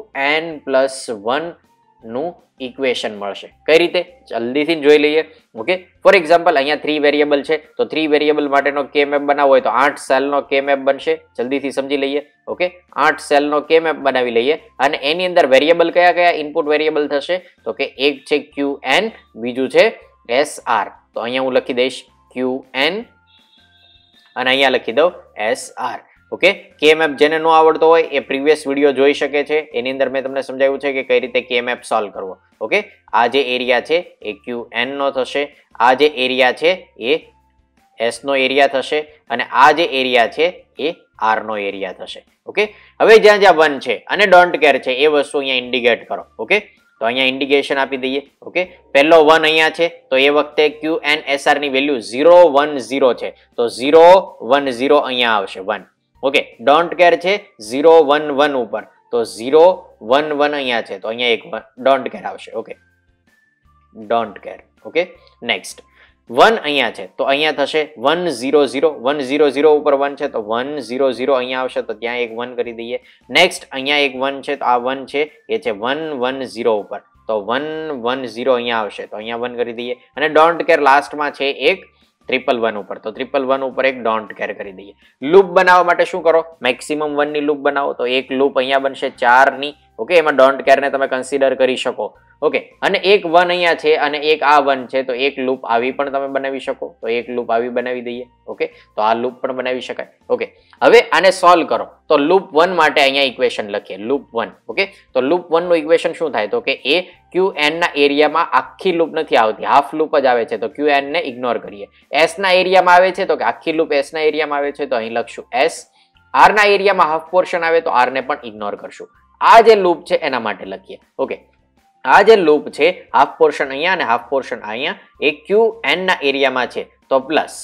Qn+1 નું ઇક્વેશન મળશે. કઈ રીતે જલ્દીથી જોઈ લઈએ. ઓકે, ફોર એક્ઝામ્પલ અહીંયા 3 વેરિયેબલ છે તો 3 વેરિયેબલ માટેનો કે મેપ બનાવવો હોય તો 8 સેલનો કે મેપ બનશે. જલ્દીથી સમજી લઈએ. ઓકે, 8 સેલનો કે મેપ બનાવી લઈએ અને એની અંદર વેરિયેબલ કયા કયા ઇનપુટ વેરિયેબલ થશે તો કે એક છે Qn, બીજું છે SR. તો અહીંયા હું લખી દઈશ Qn અને અહીંયા લખી દઉં SR. ઓકે, કે મેપ જેને ન આવડતો હોય એ પ્રીવિયસ વિડીયો જોઈ શકે છે. એની અંદર મેં તમને સમજાવ્યું છે કે કઈ રીતે કે મેપ સોલ્વ કરવો. ઓકે, આ જે એરિયા છે એ Qn નો થશે, આ જે એરિયા છે એ S નો એરિયા થશે અને આ જે એરિયા છે એ R નો એરિયા થશે. ઓકે, હવે જ્યાં જ્યાં 1 છે અને ડોન્ટ કેર છે એ વસ્તુ અહીંયા ઇન્ડિકેટ કરો. ઓકે, તો અહીંયા ઇન્ડિકેશન આપી દઈએ. ઓકે, પહેલો 1 અહીંયા છે તો એ વખતે Qn SR ની વેલ્યુ 0 1 0 છે તો 0 1 0 અહીંયા આવશે 1. ઓકે, ડોન્ટ કેર છે 0 1 1 ઉપર તો 0 1 1 અહીંયા છે તો અહીંયા એક ડોન્ટ કેર આવશે. Okay, don't care. Okay, next 1 અહીંયા છે તો અહીંયા થશે 1 0 0 1 0 0 ઉપર 1 છે તો 1 0 0 અહીંયા આવશે તો ત્યાં એક 1 કરી દઈએ. નેક્સ્ટ અહીંયા એક 1 છે તો આ 1 છે એ છે 1 1 0 ઉપર તો 1 1 0 અહીંયા આવશે તો અહીંયા 1 કરી દઈએ. અને ડોન્ટ કેર લાસ્ટમાં છે એક 111 ઉપર તો 111 ઉપર એક ડોન્ટ કેર કરી દઈએ. લૂપ બનાવવા માટે શું કરો મેક્સિમમ 1 ની લૂપ બનાવો તો એક લૂપ અહીંયા બનશે 4 ની. ઓકે, એમાં ડોન્ટ કેર ને તમે કન્સિડર કરી શકો. ઓકે, અને એક 1 અહીંયા છે અને એક આ 1 છે તો એક લૂપ આવી પણ તમે બનાવી શકો તો એક લૂપ આવી બનાવી દઈએ. ઓકે, તો આ લૂપ પણ બનાવી શકાય. ઓકે, હવે આને સોલ્વ કરો તો લૂપ 1 માટે અહીંયા ઇક્વેશન લખીએ લૂપ 1. ઓકે, તો લૂપ 1 નું ઇક્વેશન શું થાય તો કે એ Qn ના એરિયામાં આખી લૂપ નથી આવતી, હાફ લૂપ જ આવે છે તો Qn ને ઇગ્નોર કરીએ. S ના એરિયામાં આવે છે તો કે આખી લૂપ S ના એરિયામાં આવે છે તો અહીં લખશું S. R ના એરિયામાં હાફ પોર્શન આવે તો R ને પણ ઇગ્નોર કરશું. આ જે લૂપ છે એના માટે લખીએ. ઓકે, આ જે લૂપ છે હાફ પોર્શન અહીંયા અને હાફ પોર્શન અહીંયા એ Qn ના એરિયામાં છે તો પ્લસ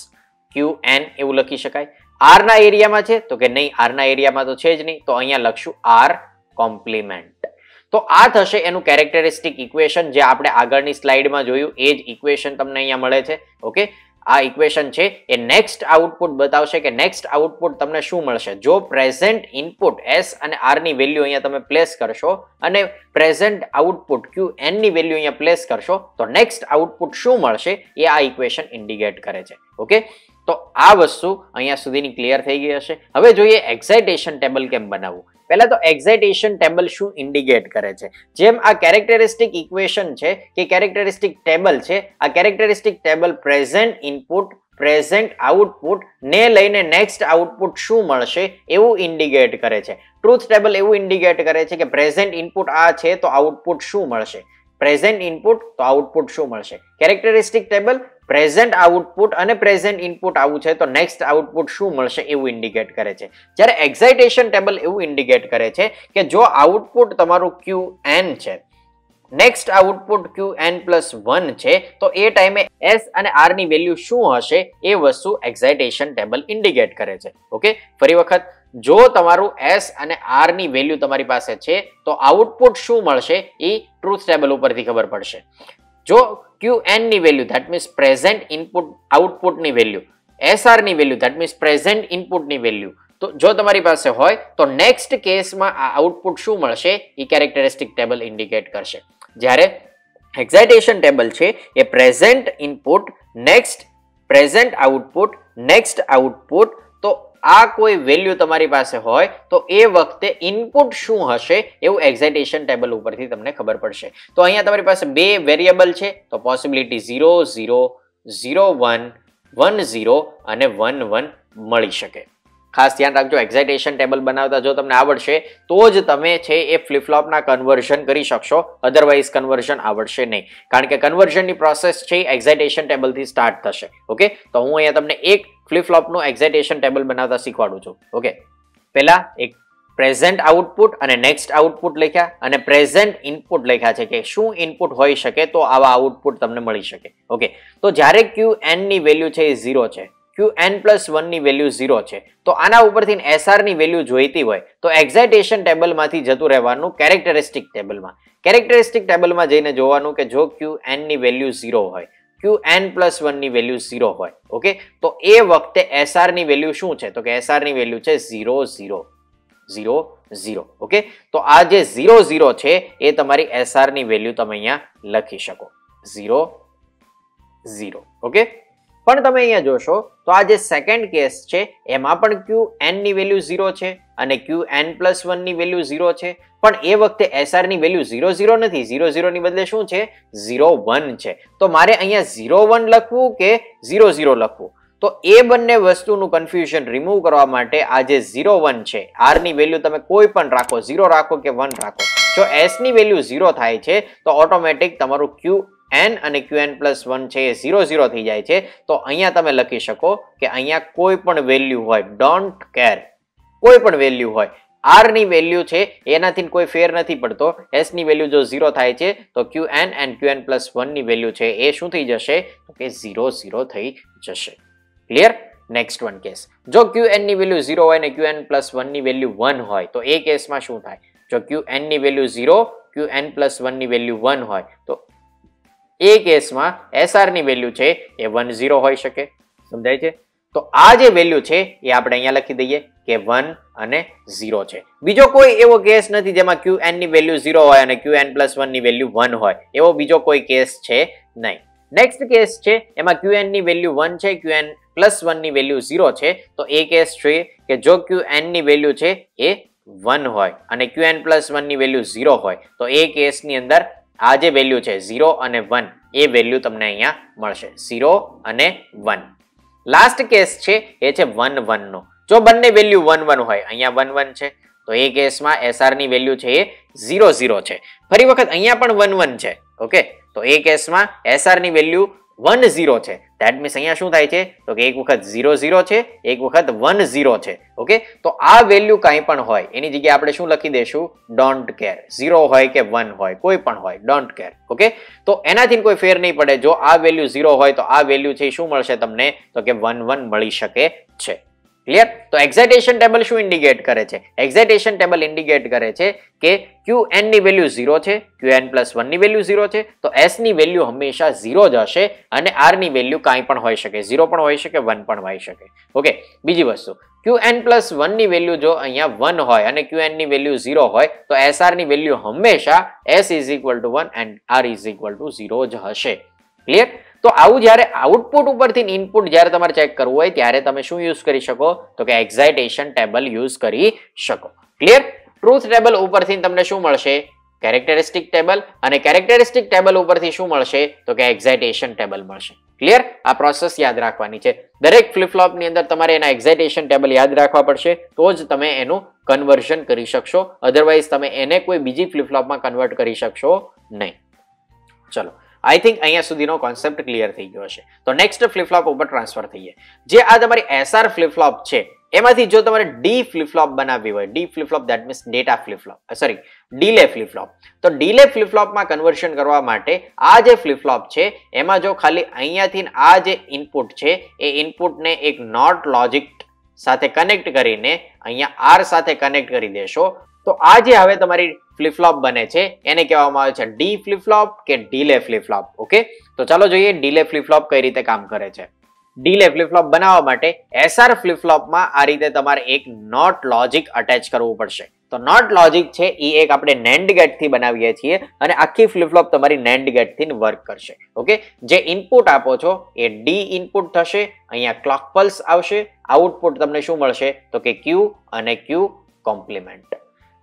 Qn એવું લખી શકાય. R ના એરિયામાં છે તો કે નહીં, R ના એરિયામાં તો છે જ નહીં તો અહીંયા લખશું R કોમ્પ્લિમેન્ટ. તો આ થશે એનું કેરેક્ટરિસ્ટિક ઇક્વેશન જે આપણે આગળની સ્લાઇડમાં જોયું એ જ ઇક્વેશન તમને અહીંયા મળે છે. ઓકે, આ ઇક્વેશન છે એ નેક્સ્ટ આઉટપુટ બતાવશે કે નેક્સ્ટ આઉટપુટ તમને શું મળશે જો પ્રેઝન્ટ ઇનપુટ S અને R ની વેલ્યુ અહીંયા તમે પ્લેસ કરશો અને પ્રેઝન્ટ આઉટપુટ Qn ની વેલ્યુ અહીંયા પ્લેસ કરશો તો નેક્સ્ટ આઉટપુટ શું મળશે એ આ ઇક્વેશન ઇન્ડિકેટ કરે છે. ઓકે, તો આ વસ્તુ અહીંયા સુધીની ક્લિયર થઈ ગઈ હશે. હવે જોઈએ એક્સાઇટેશન ટેબલ કેમ બનાવવું. પહેલા તો એક્સાઇટેશન ટેબલ શું ઇન્ડિકેટ કરે છે. જેમ આ કેરેક્ટરિસ્ટિક ઇક્વેશન છે કે કેરેક્ટરિસ્ટિક ટેબલ છે, આ characteristic table present input present output ને લઈને નેક્સ્ટ આઉટપુટ શું મળશે એવું ઇન્ડિકેટ કરે છે. ટ્રુથ ટેબલ એવું ઇન્ડિકેટ કરે છે કે પ્રેઝન્ટ ઇનપુટ આ છે તો આઉટપુટ શું મળશે, પ્રેઝન્ટ ઇનપુટ તો આઉટપુટ શું મળશે. કેરેક્ટરિસ્ટિક ટેબલ પ્રેઝન્ટ આઉટપુટ અને પ્રેઝન્ટ ઇનપુટ આવું છે તો નેક્સ્ટ આઉટપુટ શું મળશે એવું ઇન્ડિકેટ કરે છે. જ્યારે એક્સાઇટેશન ટેબલ એવું ઇન્ડિકેટ કરે છે કે જો આઉટપુટ તમારું Qn છે, નેક્સ્ટ આઉટપુટ Qn+1 છે તો એ ટાઈમે S અને R ની વેલ્યુ શું હશે એ વસ્તુ એક્સાઇટેશન ટેબલ ઇન્ડિકેટ કરે છે. ઓકે, ફરી વખત જો તમારું S અને R ની વેલ્યુ તમારી પાસે છે તો આઉટપુટ શું મળશે એ ટ્રુથ ટેબલ ઉપરથી ખબર પડશે. જો Qn ની value that means present input output ની વેલ્યુ, SR ની value that means present input ની વેલ્યુ તો જો તમારી પાસે હોય તો નેક્સ્ટ કેસમાં આ આઉટપુટ શું મળશે એ કેરેક્ટરિસ્ટિક ટેબલ ઇન્ડિકેટ કરશે. જ્યારે એક્સાઇટેશન ટેબલ છે એ present input next present output next output તો આ કોઈ વેલ્યુ તમારી પાસે હોય તો એ વખતે ઇનપુટ શું હશે એવું એક્સાઇટેશન ટેબલ ઉપરથી તમને ખબર પડશે. તો અહીંયા તમારી પાસે બે વેરિયેબલ છે તો પોસિબિલિટી 0 0 0 1 1 0 અને 1 1 મળી શકે. ખાસ ધ્યાન રાખજો, એક્સાઇટેશન ટેબલ બનાવતા જો તમને આવડશે તો જ તમે છે એ ફ્લિપ ફ્લોપના કન્વર્ઝન કરી શકશો, અધરવાઇઝ કન્વર્ઝન આવડશે નહીં, કારણ કે કન્વર્ઝનની પ્રોસેસ છે એક્સાઇટેશન ટેબલથી સ્ટાર્ટ થશે. ઓકે, તો હું અહીંયા તમને એક ફ્લિપ ફ્લોપનું એક્સાઇટેશન ટેબલ બનાવતા શીખવાડું છું. ઓકે, પહેલા એક પ્રેઝન્ટ આઉટપુટ અને નેક્સ્ટ આઉટપુટ લખ્યા અને પ્રેઝન્ટ ઇનપુટ લખ્યા છે કે શું ઇનપુટ હોઈ શકે તો આવા આઉટપુટ તમને મળી શકે. ઓકે, તો જ્યારે Qn ની વેલ્યુ છે એ 0 છે, Qn+1 ની વેલ્યુ 0 છે, તો આના ઉપરથી SR ની વેલ્યુ જોઈતી હોય તો એક્સાઇટેશન ટેબલમાંથી જતું રહેવાનું કેરેક્ટરિસ્ટિક ટેબલમાં. કેરેક્ટરિસ્ટિક ટેબલમાં જઈને જોવાનું કે જો Qn ની વેલ્યુ 0 હોય, Qn+1 ની વેલ્યુ 0 હોય, ઓકે, તો એ વખતે SR ની વેલ્યુ શું છે તો કે SR ની વેલ્યુ છે 0 0 0 0. ઓકે, તો આ જે 0 0 છે એ તમારી SR ની વેલ્યુ તમે અહીંયા લખી શકો 0 0. ઓકે, પણ તમે અહીંયા જોશો તો આ જે સેકન્ડ કેસ છે એમાં પણ Qn ની વેલ્યુ 0 છે અને Qn+1 ની વેલ્યુ 0 છે, પણ એ વખતે SR ની વેલ્યુ 0 0 નથી, 0 0 ની બદલે શું છે 0 1 છે. તો મારે અહીંયા 0 1 લખવું કે 0 0 લખવું, તો એ બંને વસ્તુનું કન્ફ્યુઝન રિમૂવ કરવા માટે આ જે 0 1 છે, R ની વેલ્યુ તમે કોઈ પણ રાખો, 0 રાખો કે 1 રાખો, જો S ની વેલ્યુ 0 થાય છે તો ઓટોમેટિક તમારું Qn અને Qn+1 છે એ 0 0 થઈ જાય છે. તો અહીંયા તમે લખી શકો કે અહીંયા કોઈ પણ વેલ્યુ હોય, ડોન્ટ કેર, કોઈ પણ વેલ્યુ હોય, R ની વેલ્યુ છે એનાથી કોઈ ફેર નથી પડતો, S ની વેલ્યુ જો 0 થાય છે તો Qn and Qn+1 ની વેલ્યુ છે એ શું થઈ જશે તો કે 0 0 થઈ જશે. ક્લિયર? નેક્સ્ટ વન કેસ, જો Qn ની વેલ્યુ 0 હોય ને Qn+1 ની વેલ્યુ 1 હોય તો એ કેસમાં શું થાય? જો Qn ની વેલ્યુ 0, Qn+1 ની વેલ્યુ 1 હોય તો એ કેસમાં SR ની વેલ્યુ છે એ 1 0 હોઈ શકે. સમજાય છે? તો આ જે વેલ્યુ છે એ આપણે અહીંયા લખી દઈએ કે 1 અને 0 છે. બીજો કોઈ એવો કેસ નથી જેમાં Qn ની વેલ્યુ 0 હોય અને Qn+1 ની વેલ્યુ 1 હોય, એવો બીજો કોઈ કેસ છે નહીં. નેક્સ્ટ કેસ છે એમાં Qn ની વેલ્યુ 1 છે, Qn+1 ની વેલ્યુ 0 છે, તો એ કેસ જોઈએ કે જો Qn ની વેલ્યુ છે એ 1 હોય અને Qn+1 ની વેલ્યુ 0 હોય તો એ કેસની અંદર આ જે વેલ્યુ છે 0 અને 1 એ વેલ્યુ તમને અહીંયા મળશે, 0 અને 1. લાસ્ટ કેસ છે એ છે 1 1 નો. જો બંને વેલ્યુ 1 1 હોય, અહીંયા 1 1 છે તો એ કેસમાં SR ની વેલ્યુ છે એ 0 0 છે. ફરી વખત અહીંયા પણ 1 1 છે. ઓકે, તો એ કેસમાં SR ની વેલ્યુ 1 0 છે. ધેટ મીન્સ અહીંયા શું થાય છે તો કે એક વખત 0 0 છે, એક વખત 1 0 છે. ઓકે, તો આ વેલ્યુ કાંઈ પણ હોય એની જગ્યાએ આપણે શું લખી દેશું? Don't care. 0 હોય કે 1 હોય, કોઈ પણ હોય, ડોન્ટ કેર. ઓકે, તો એનાથી કોઈ ફેર નહીં પડે. જો આ વેલ્યુ 0 હોય તો આ વેલ્યુ છે શું મળશે તમને તો કે 1 1 મળી શકે છે. ક્લિયર? તો એક્સાઇટેશન ટેબલ શું ઇન્ડિકેટ કરે છે? એક્સાઇટેશન ટેબલ ઇન્ડિકેટ કરે છે કે Qn ની વેલ્યુ 0 છે, Qn+1 ની વેલ્યુ 0 છે, તો S ની વેલ્યુ હંમેશા 0 જ હશે અને R ની વેલ્યુ કાંઈ પણ હોઈ શકે, 0 પણ હોઈ શકે, 1 પણ હોઈ શકે. ઓકે, બીજી વસ્તુ, Qn+1 ની વેલ્યુ જો અહીંયા 1 હોય અને Qn ની વેલ્યુ 0 હોય તો SR ની વેલ્યુ હંમેશા S = 1 and R = 0 જ હશે. ક્લિયર? તો આવું જ્યારે આઉટપુટ ઉપરથી ઇનપુટ જ્યારે તમારે ચેક કરવું હોય ત્યારે તમે શું યુઝ કરી શકો તો કે એક્સાઇટેશન ટેબલ યુઝ કરી શકો. ક્લિયર? ટ્રુથ ટેબલ ઉપરથી તમને શું મળશે? કેરેક્ટરિસ્ટિક ટેબલ, અને કેરેક્ટરિસ્ટિક ટેબલ ઉપરથી શું મળશે તો કે એક્સાઇટેશન ટેબલ મળશે. ક્લિયર? આ પ્રોસેસ યાદ રાખવાની છે. દરેક ફ્લિપ ફ્લોપ ની અંદર તમારે એના એક્સાઇટેશન ટેબલ યાદ રાખવા પડશે તો જ તમે એનું કન્વર્ઝન કરી શકશો, અધરવાઇઝ તમે એને કોઈ બીજી ફ્લિપ ફ્લોપમાં કન્વર્ટ કરી શકશો નહીં. ચલો, આઈ થિંક અહીંયા સુધીનો કોન્સેપ્ટ ક્લિયર થઈ ગયો હશે. તો નેક્સ્ટ ફ્લિપ ફ્લોપ ઉપર ટ્રાન્સફર થઈએ. જે આ તમારી SR ફ્લિપ ફ્લોપ છે એમાંથી જો તમારે ડી ફ્લિપ ફ્લોપ બનાવવી હોય, D flip flop that means data flip flop, sorry delay flip flop, તો ડીલે ફ્લિપ ફ્લોપમાં કન્વર્શન કરવા માટે આ જે ફ્લિપ ફ્લોપ છે એમાં જો ખાલી અહીંયાથી આ જે ઇનપુટ છે એ ઇનપુટને એક નોટ લોજિક સાથે કનેક્ટ કરીને અહીંયા R સાથે કનેક્ટ કરી દેશો તો આ જે હવે તમારી ફ્લિપ ફ્લોપ બને છે એને કહેવામાં આવે છે ડી ફ્લિપ ફ્લોપ કે ડીલે ફ્લિપ ફ્લોપ. ઓકે, તો ચાલો જોઈએ ડીલે ફ્લિપ ફ્લોપ કઈ રીતે કામ કરે છે. ડીલે ફ્લિપ ફ્લોપ બનાવવા માટે SR ફ્લિપ ફ્લોપમાં આ રીતે તમારે એક નોટ લોજિક અટેચ કરવું પડશે. તો નોટ લોજિક છે એ એક આપણે NAND ગેટ થી બનાવીએ છીએ અને આખી ફ્લિપ ફ્લોપ તમારી NAND ગેટ થી વર્ક કરશે. ઓકે, જે ઇનપુટ આપો છો એ ડી ઇનપુટ થશે, અહીંયા ક્લોક પલ્સ આવશે, આઉટપુટ તમને શું મળશે તો કે Q અને Q કોમ્પ્લિમેન્ટ.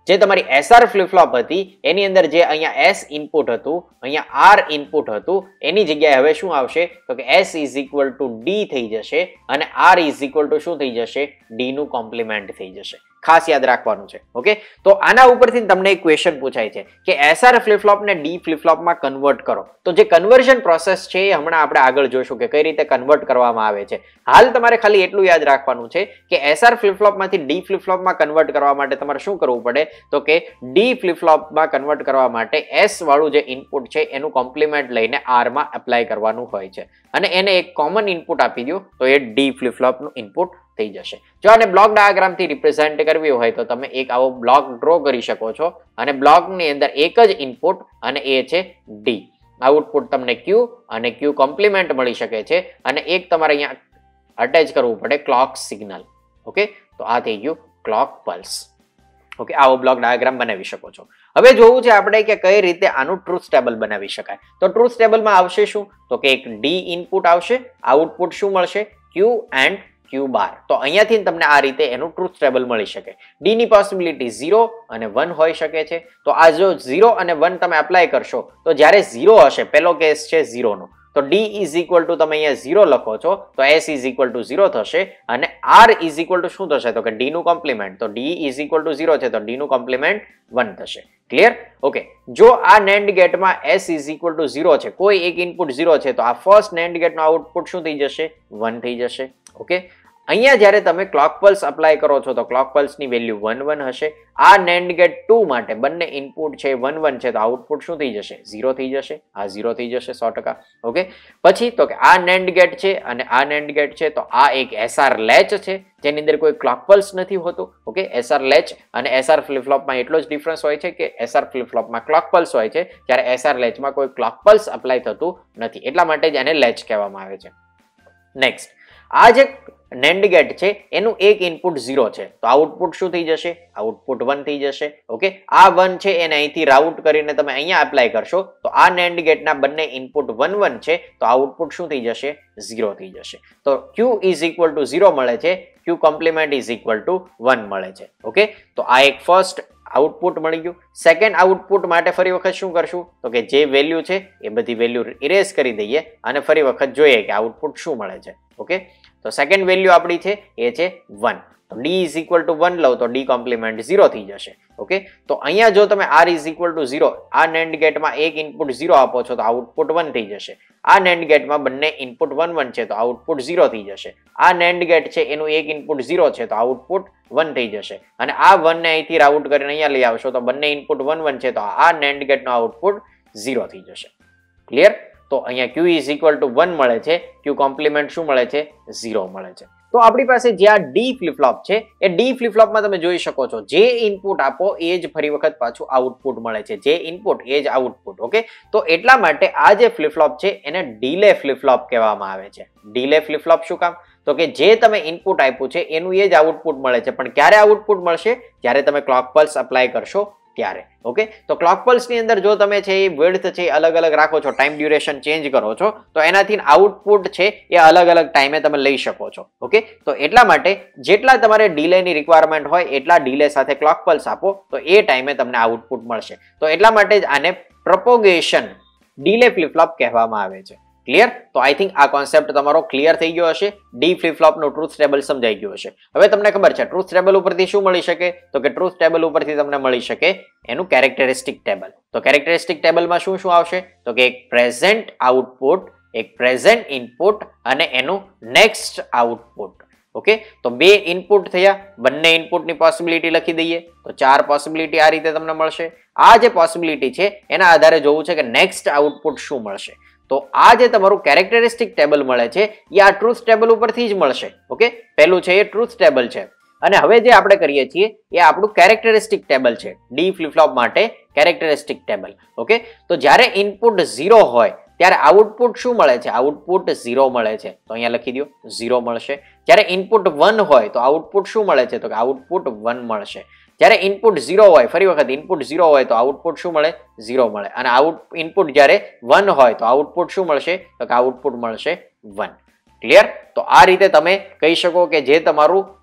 જે તમારી SR ફ્લિપ ફ્લોપ હતી એની અંદર જે અહીંયા S ઇનપુટ હતું, અહીંયા R ઇનપુટ હતું, એની જગ્યાએ હવે શું આવશે તો કે S is equal to D થઈ જશે અને R ઇઝ ઇક્વલ ટુ શું થઈ જશે, D નું કોમ્પ્લિમેન્ટ થઈ જશે. ખાસ યાદ રાખવાનું છે. ઓકે, તો આના ઉપરથી તમને એક ક્વેશ્ચન પૂછાય છે કે SR ફ્લિપ ફ્લોપ ને D ફ્લિપ ફ્લોપમાં કન્વર્ટ કરો. તો જે કન્વર્ઝન પ્રોસેસ છે એ હમણાં આપણે આગળ જોઈશું કે કઈ રીતે કન્વર્ટ કરવામાં આવે છે. હાલ તમારે ખાલી એટલું યાદ રાખવાનું છે કે SR ફ્લિપ ફ્લોપમાંથી D ફ્લિપ ફ્લોપમાં કન્વર્ટ કરવા માટે તમારે શું કરવું પડે તો કે D ફ્લિપ ફ્લોપમાં કન્વર્ટ કરવા માટે S વાળું જે ઇનપુટ છે એનું કોમ્પ્લિમેન્ટ લઈને R માં એપ્લાય કરવાનું હોય છે અને એને એક કોમન ઇનપુટ આપી દો તો એ D ફ્લિપ ફ્લોપનું ઇનપુટ થઈ જશે. જો આને બ્લોક ડાયાગ્રામથી રિપ્રેઝેન્ટ કરવી હોય તો તમે એક આવો બ્લોક ડ્રો કરી શકો છો અને બ્લોકની અંદર એક જ ઇનપુટ અને એ છે D. આઉટપુટ તમને Q અને Q કોમ્પ્લિમેન્ટ મળી શકે છે અને એક તમારે અહીંયા અટેચ કરવું પડે ક્લોક સિગ્નલ. ઓકે, તો આ થઈ ગયું ક્લોક પલ્સ. ઓકે, આવો બ્લોક ડાયાગ્રામ બનાવી શકો છો. હવે જોવું છે આપણે કે કઈ રીતે આનું ટ્રુથ ટેબલ બનાવી શકાય. તો ટ્રુથ ટેબલમાં આવશે શું તો કે એક D ઇનપુટ આવશે, આઉટપુટ શું મળશે Q એન્ડ Q બાર. તો અહીંયાથી તમને આ રીતે એનું ટ્રુથ ટેબલ મળી શકે. D ની પોસિબિલિટી 0 અને 1 હોઈ શકે છે. તો આ જો 0 અને 1 તમે એપ્લાય કરશો તો જ્યારે 0 હશે, પહેલો કેસ છે 0 નો, તો D ઇઝ ઇક્વલ ટુ તમે અહીંયા 0 લખો છો તો S ઇઝ ઇક્વલ ટુ 0 થશે અને R ઇઝ ઇક્વલ ટુ શું થશે તો કે D નું કોમ્પ્લિમેન્ટ. તો D ઇઝ ઇક્વલ ટુ 0 છે તો D નું કોમ્પ્લિમેન્ટ 1 થશે. ક્લિયર? ઓકે, જો આ NAND ગેટમાં S ઇઝ ઇક્વલ ટુ 0 છે, કોઈ એક ઇનપુટ 0 છે, તો આ ફર્સ્ટ NAND ગેટનો આઉટપુટ શું થઈ જશે 1 થઈ જશે. ઓકે, અહીંયા જ્યારે તમે ક્લોક પલ્સ અપ્લાય કરો છો તો ક્લોક પલ્સની વેલ્યુ 1 1 હશે. આ NAND ગેટ 2 માટે બંને ઇનપુટ છે 1 1 છે તો આઉટપુટ શું થઈ જશે 0 થઈ જશે. આ 0 થઈ જશે 100%. ઓકે, પછી તો કે આ NAND ગેટ છે અને આ NAND ગેટ છે તો આ એક SR લેચ છે જેની અંદર કોઈ ક્લોક પલ્સ નથી હોતું. ઓકે, SR લેચ અને SR ફ્લિપ ફ્લોપમાં એટલો જ ડિફરન્સ હોય છે કે SR ફ્લિપ ફ્લોપમાં ક્લોક પલ્સ હોય છે જ્યારે SR લેચમાં કોઈ ક્લોક પલ્સ અપ્લાય થતું નથી, એટલા માટે જ આને લેચ કહેવામાં આવે છે. નેક્સ્ટ, આ જે NAND ગેટ છે એનું એક ઇનપુટ 0 છે તો આઉટપુટ શું થઈ જશે, આઉટપુટ 1 થઈ જશે. ઓકે, આ 1 છે એને અહીંથી રાઉટ કરીને તમે અહીંયા એપ્લાય કરશો તો આ NAND ગેટના બંને ઇનપુટ 1 1 છે તો આઉટપુટ શું થઈ જશે 0 થઈ જશે. તો Q ઇઝ ઇક્વલ ટુ 0 મળે છે, Q complement is equal to 1 મળે છે. ઓકે, તો આ એક ફર્સ્ટ આઉટપુટ મળી ગયું. સેકન્ડ આઉટપુટ માટે ફરી વખત શું કરશું તો કે જે વેલ્યુ છે એ બધી વેલ્યુ ઇરેઝ કરી દઈએ અને ફરી વખત જોઈએ કે આઉટપુટ શું મળે છે. ઓકે, તો સેકન્ડ વેલ્યુ આપણી છે એ છે 1. તો D ઇઝ ઇક્વલ ટુ 1 લઉં તો D કોમ્પ્લિમેન્ટ 0 થઈ જશે. ઓકે, તો અહીંયા જો તમે R ઇઝ ઇક્વલ ટુ 0, આ NAND ગેટમાં એક ઇનપુટ 0 આપો છો તો આઉટપુટ 1 થઈ જશે. આ NAND ગેટમાં બંને ઇનપુટ 1 1 છે તો આઉટપુટ 0 થઈ જશે. આ NAND ગેટ છે એનું એક ઇનપુટ 0 છે તો આઉટપુટ 1 થઈ જશે અને આ 1 ને અહીંથી રાઉટ કરીને અહીંયા લઈ આવશો તો બંને ઇનપુટ 1 1 છે તો આ NAND ગેટનો આઉટપુટ 0 થઈ જશે. ક્લિયર? તો અહીંયા Q ઇઝ ઇક્વલ ટુ 1 મળે છે, Q કોમ્પ્લિમેન્ટ શું મળે છે 0 મળે છે. તો આપણી પાસે જે આ D ફ્લિપ ફ્લોપ છે એ D ફ્લિપ ફ્લોપમાં તમે જોઈ શકો છો જે ઇનપુટ આપો એ જ ફરી વખત પાછું આઉટપુટ મળે છે, જે ઇનપુટ એ જ આઉટપુટ. ઓકે, તો એટલા માટે આ જે ફ્લિપ ફ્લોપ છે એને ડીલે ફ્લિપ ફ્લોપ કહેવામાં આવે છે. ડીલે ફ્લિપ ફ્લોપ શું કામ તો કે જે તમે ઇનપુટ આપ્યું છે એનું એ જ આઉટપુટ મળે છે, પણ ક્યારે આઉટપુટ મળશે જ્યારે તમે ક્લોક પલ્સ અપ્લાય કરશો ત્યારે. ઓકે, તો ક્લોક પલ્સ ની અંદર જો તમે છે એ વિડ્થ છે અલગ અલગ રાખો છો, ટાઈમ ડ્યુરેશન ચેન્જ કરો છો તો એનાથી આઉટપુટ છે એ અલગ અલગ ટાઈમે તમે લઈ શકો છો. ઓકે, તો એટલા માટે જેટલા તમારે ડીલે ની રિક્વાયરમેન્ટ હોય એટલા ડીલે સાથે ક્લોક પલ્સ આપો તો એ ટાઈમે તમને આઉટપુટ મળશે. તો એટલા માટે જ આને પ્રોપોગેશન ડીલે ફ્લિપ ફ્લોપ કહેવામાં આવે છે. ક્લિયર? તો આઈ થિંક આ કોન્સેપ્ટ તમારો ક્લિયર થઈ ગયો હશે. D ફ્લિપ ફ્લોપ નું ટ્રુથ ટેબલ સમજાઈ ગયું હશે. હવે તમને ખબર છે ટ્રુથ ટેબલ ઉપરથી શું મળી શકે તો કે ટ્રુથ ટેબલ ઉપરથી તમને મળી શકે એનું કેરેક્ટરિસ્ટિક ટેબલ. તો કેરેક્ટરિસ્ટિક ટેબલમાં શું શું આવશે તો કે એક પ્રેઝન્ટ આઉટપુટ, એક પ્રેઝન્ટ ઇનપુટ અને એનું નેક્સ્ટ આઉટપુટ. ઓકે, તો બે ઇનપુટ થયા, બંને ઇનપુટની પોસિબિલિટી લખી દઈએ તો 4 પોસિબિલિટી આ રીતે તમને મળશે. આ જે પોસિબિલિટી છે એના આધારે જોવું છે કે નેક્સ્ટ આઉટપુટ શું મળશે. તો આ જે તમારું કેરેક્ટરિસ્ટિક ટેબલ મળે છે એ આ ટ્રુથ ટેબલ ઉપરથી જ મળશે. ઓકે, પહેલું છે એ ટ્રુથ ટેબલ છે અને હવે જે આપણે કરીએ છીએ એ આપણું કેરેક્ટરિસ્ટિક ટેબલ છે. D ફ્લિપ ફ્લોપ માટે કેરેક્ટરિસ્ટિક ટેબલ. ઓકે, તો જ્યારે ઇનપુટ 0 હોય ત્યારે આઉટપુટ શું મળે છે, આઉટપુટ 0 મળે છે તો અહીંયા લખી દો 0 મળશે. જ્યારે ઇનપુટ 1 હોય તો આઉટપુટ શું મળે છે તો કે આઉટપુટ 1 મળશે. જ્યારે ઇનપુટ 0 હોય, ફરી વખત ઇનપુટ 0 હોય તો આઉટપુટ શું મળે 0 મળે અને ઇનપુટ જ્યારે 1 હોય તો આઉટપુટ શું મળશે તો કે આઉટપુટ મળશે 1. ક્લિયર? તો આ રીતે તમે કહી શકો કે જે તમારું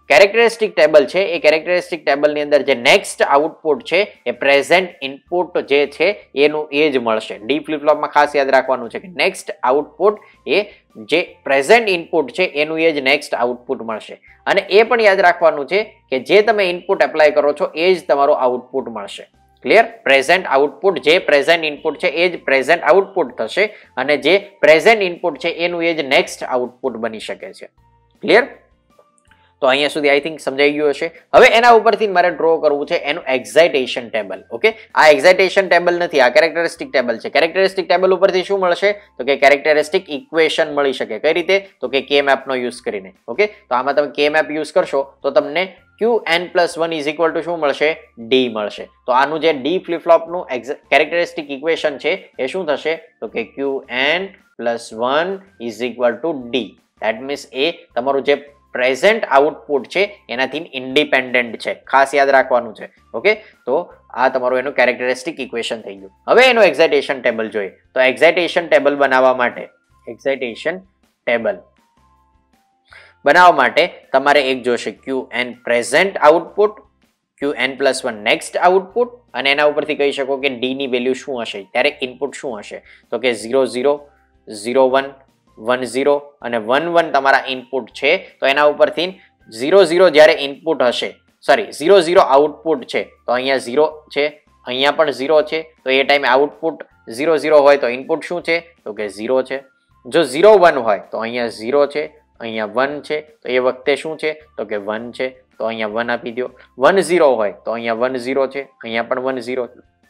કેરેક્ટરિસ્ટિક ટેબલ છે એ કેરેક્ટરિસ્ટિક ટેબલની અંદર જે નેક્સ્ટ આઉટપુટ છે એ પ્રેઝન્ટ ઇનપુટ જે છે એનું એ જ મળશે. ડી ફ્લિપ ફ્લોપમાં ખાસ યાદ રાખવાનું છે કે નેક્સ્ટ આઉટપુટ એ જે પ્રેઝન્ટ ઇનપુટ છે એનું એ જ નેક્સ્ટ આઉટપુટ મળશે. અને એ પણ યાદ રાખવાનું છે કે જે તમે ઇનપુટ એપ્લાય કરો છો એ જ તમારો આઉટપુટ મળશે. ક્લિયર? પ્રેઝન્ટ આઉટપુટ જે પ્રેઝન્ટ ઇનપુટ છે એ જ પ્રેઝન્ટ આઉટપુટ થશે અને જે પ્રેઝન્ટ ઇનપુટ છે એનું એ જ નેક્સ્ટ આઉટપુટ બની શકે છે. ક્લિયર? તો અહીંયા સુધી આઈ થિંક સમજાઈ ગયું હશે. હવે એના ઉપરથી મારે ડ્રો કરવું છે એનું એક્સાઇટેશન ટેબલ. ઓકે, આ એક્સાઇટેશન ટેબલ નથી, આ કેરેક્ટરિસ્ટિક ટેબલ છે. કેરેક્ટરિસ્ટિક ટેબલ ઉપરથી શું મળશે? તો કે કેરેક્ટરિસ્ટિક ઇક્વેશન મળી શકે. કઈ રીતે? તો કે કે મેપ નો યુઝ કરીને. ઓકે, તો આમાં તમે કે મેપ યુઝ કરશો તો તમને Qn+1 ઇઝ ઇક્વલ ટુ શું મળશે? ડી મળશે. તો આનું જે ડી ફ્લિપ ફ્લોપ નું કેરેક્ટરિસ્ટિક ઇક્વેશન છે એ શું થશે? તો કે Qn+1 is equal to D. That means એ તમારું જે પ્રેઝન્ટ આઉટપુટ છે એનાથી ઇન્ડિપેન્ડન્ટ છે. ખાસ યાદ રાખવાનું છે. ઓકે, તો આ તમારું એનું કેરેક્ટરિસ્ટિક ઇક્વેશન થઈ ગયું. હવે એનું એક્સાઇટેશન ટેબલ જોઈએ. તો એક્સાઇટેશન ટેબલ બનાવવા માટે તમારે એક જોશે Qn present output, Qn+1 next output, અને એના ઉપરથી કહી શકો કે ડી ની વેલ્યુ શું હશે, ત્યારે ઇનપુટ શું હશે? તો કે 0 0 0 1 1 0 અને 1 1 તમારા ઇનપુટ છે. તો એના ઉપરથી 0 0 જ્યારે ઇનપુટ હશે, 0 0 આઉટપુટ છે, તો અહીંયા 0 છે, અહીંયા પણ 0 છે. તો એ ટાઈમે આઉટપુટ 0 0 હોય તો ઇનપુટ શું છે? તો કે 0 છે. જો 0 1 હોય તો અહીંયા 0 છે, અહીંયા 1 છે, તો એ વખતે શું છે? તો કે 1 છે. તો અહીંયા 1 આપી દો. 1 0 હોય તો અહીંયા 1 0 છે, અહીંયા પણ 1 0.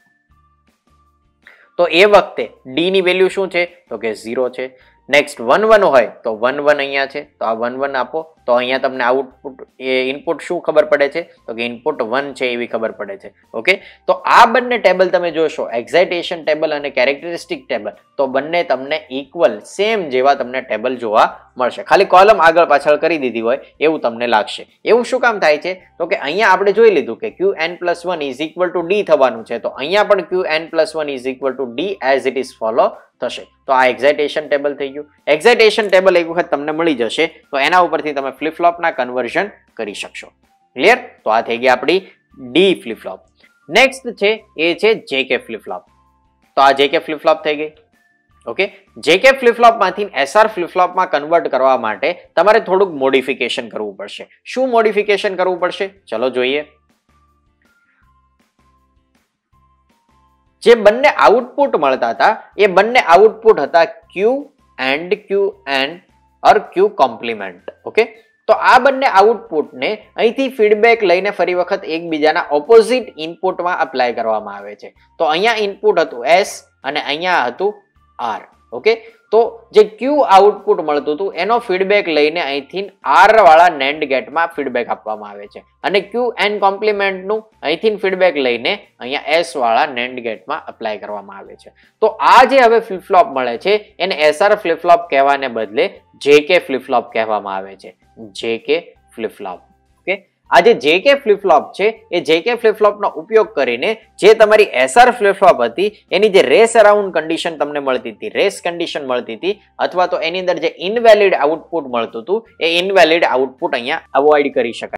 તો એ વખતે ડી ની વેલ્યુ શું છે? તો કે 0 છે. નેક્સ્ટ 1 1 હોય તો 1 1 અહીંયા છે, તો આ 1 1 આપો. તો અહીંયા તમને આઉટપુટ ઇનપુટ શું ખબર પડે છે? તો કે ઇનપુટ 1 છે એવી ખબર પડે છે. ઓકે, તો આ બંને ટેબલ તમે જોશો, એક્સાઇટેશન ટેબલ અને કેરેક્ટરિસ્ટિક ટેબલ, તો બંને તમને ઇક્વલ સેમ જેવા તમને ટેબલ જોવા મળશે. ખાલી કોલમ આગળ પાછળ કરી દીધી હોય એવું તમને લાગશે. એવું શું કામ થાય છે? તો કે અહીંયા આપણે જોઈ લીધું કે Qn+1 is equal to D થવાનું છે. તો અહીંયા પણ Qn+1 is equal to D as it is follow થશે. તો આ એક્સાઇટેશન ટેબલ થઈ ગયું. એક્સાઇટેશન ટેબલ એક વખત તમને મળી જશે તો એના ઉપરથી તમે ફ્લિપ ફ્લોપના કન્વર્ઝન કરી શકશો. ક્લિયર? તો આ થઈ ગઈ આપણી ડી ફ્લિપ ફ્લોપ. નેક્સ્ટ છે એ છે જેકે ફ્લિપ ફ્લોપ. તો આ જેકે ફ્લિપ ફ્લોપ થઈ ગઈ. ઓકે, જેકે ફ્લિપ ફ્લોપ માંથી એસઆર ફ્લિપ ફ્લોપમાં કન્વર્ટ કરવા માટે તમારે થોડુંક મોડિફિકેશન કરવું પડશે. શું મોડિફિકેશન કરવું પડશે? ચલો જોઈએ. જે બંને આઉટપુટ મળતા હતા એ બંને આઉટપુટ હતા Q and Qn or Q complement. Okay, તો આ બંને આઉટપુટને અહીંથી ફીડબેક લઈને ફરી વખત એકબીજાના ઓપોઝિટ ઇનપુટમાં અપ્લાય કરવામાં આવે છે. તો અહીંયા ઇનપુટ હતું S અને અહીંયા હતું R. ઓકે, તો જે Q આઉટપુટ મળતું હતું એનો ફીડબેક લઈને અહીંથી R વાળા NAND ગેટમાં ફીડબેક આપવામાં આવે છે અને Qn કોમ્પ્લિમેન્ટનું અહીંથી ફીડબેક લઈને અહીંયા S વાળા NAND ગેટમાં અપ્લાય કરવામાં આવે છે. તો આ જે હવે ફ્લિપ ફ્લોપ મળે છે એને SR ફ્લિપ ફ્લોપ કહેવાને બદલે JK ફ્લિપ ફ્લોપ કહેવામાં આવે છે. JK flip flop. ઓકે, આ જે JK ફ્લિપ ફ્લોપ છે એ JK ફ્લિપ ફ્લોપનો ઉપયોગ કરીને જે તમારી SR ફ્લિપ ફ્લોપ હતી એની જે રેસ અરાઉન્ડ કન્ડિશન તમને મળતી હતી, રેસ કન્ડિશન મળતી હતી, અથવા તો એની અંદર જે ઇનવેલિડ આઉટપુટ મળતું હતું એ ઇનવેલિડ આઉટપુટ અહીંયા અવોઇડ કરી શકાય.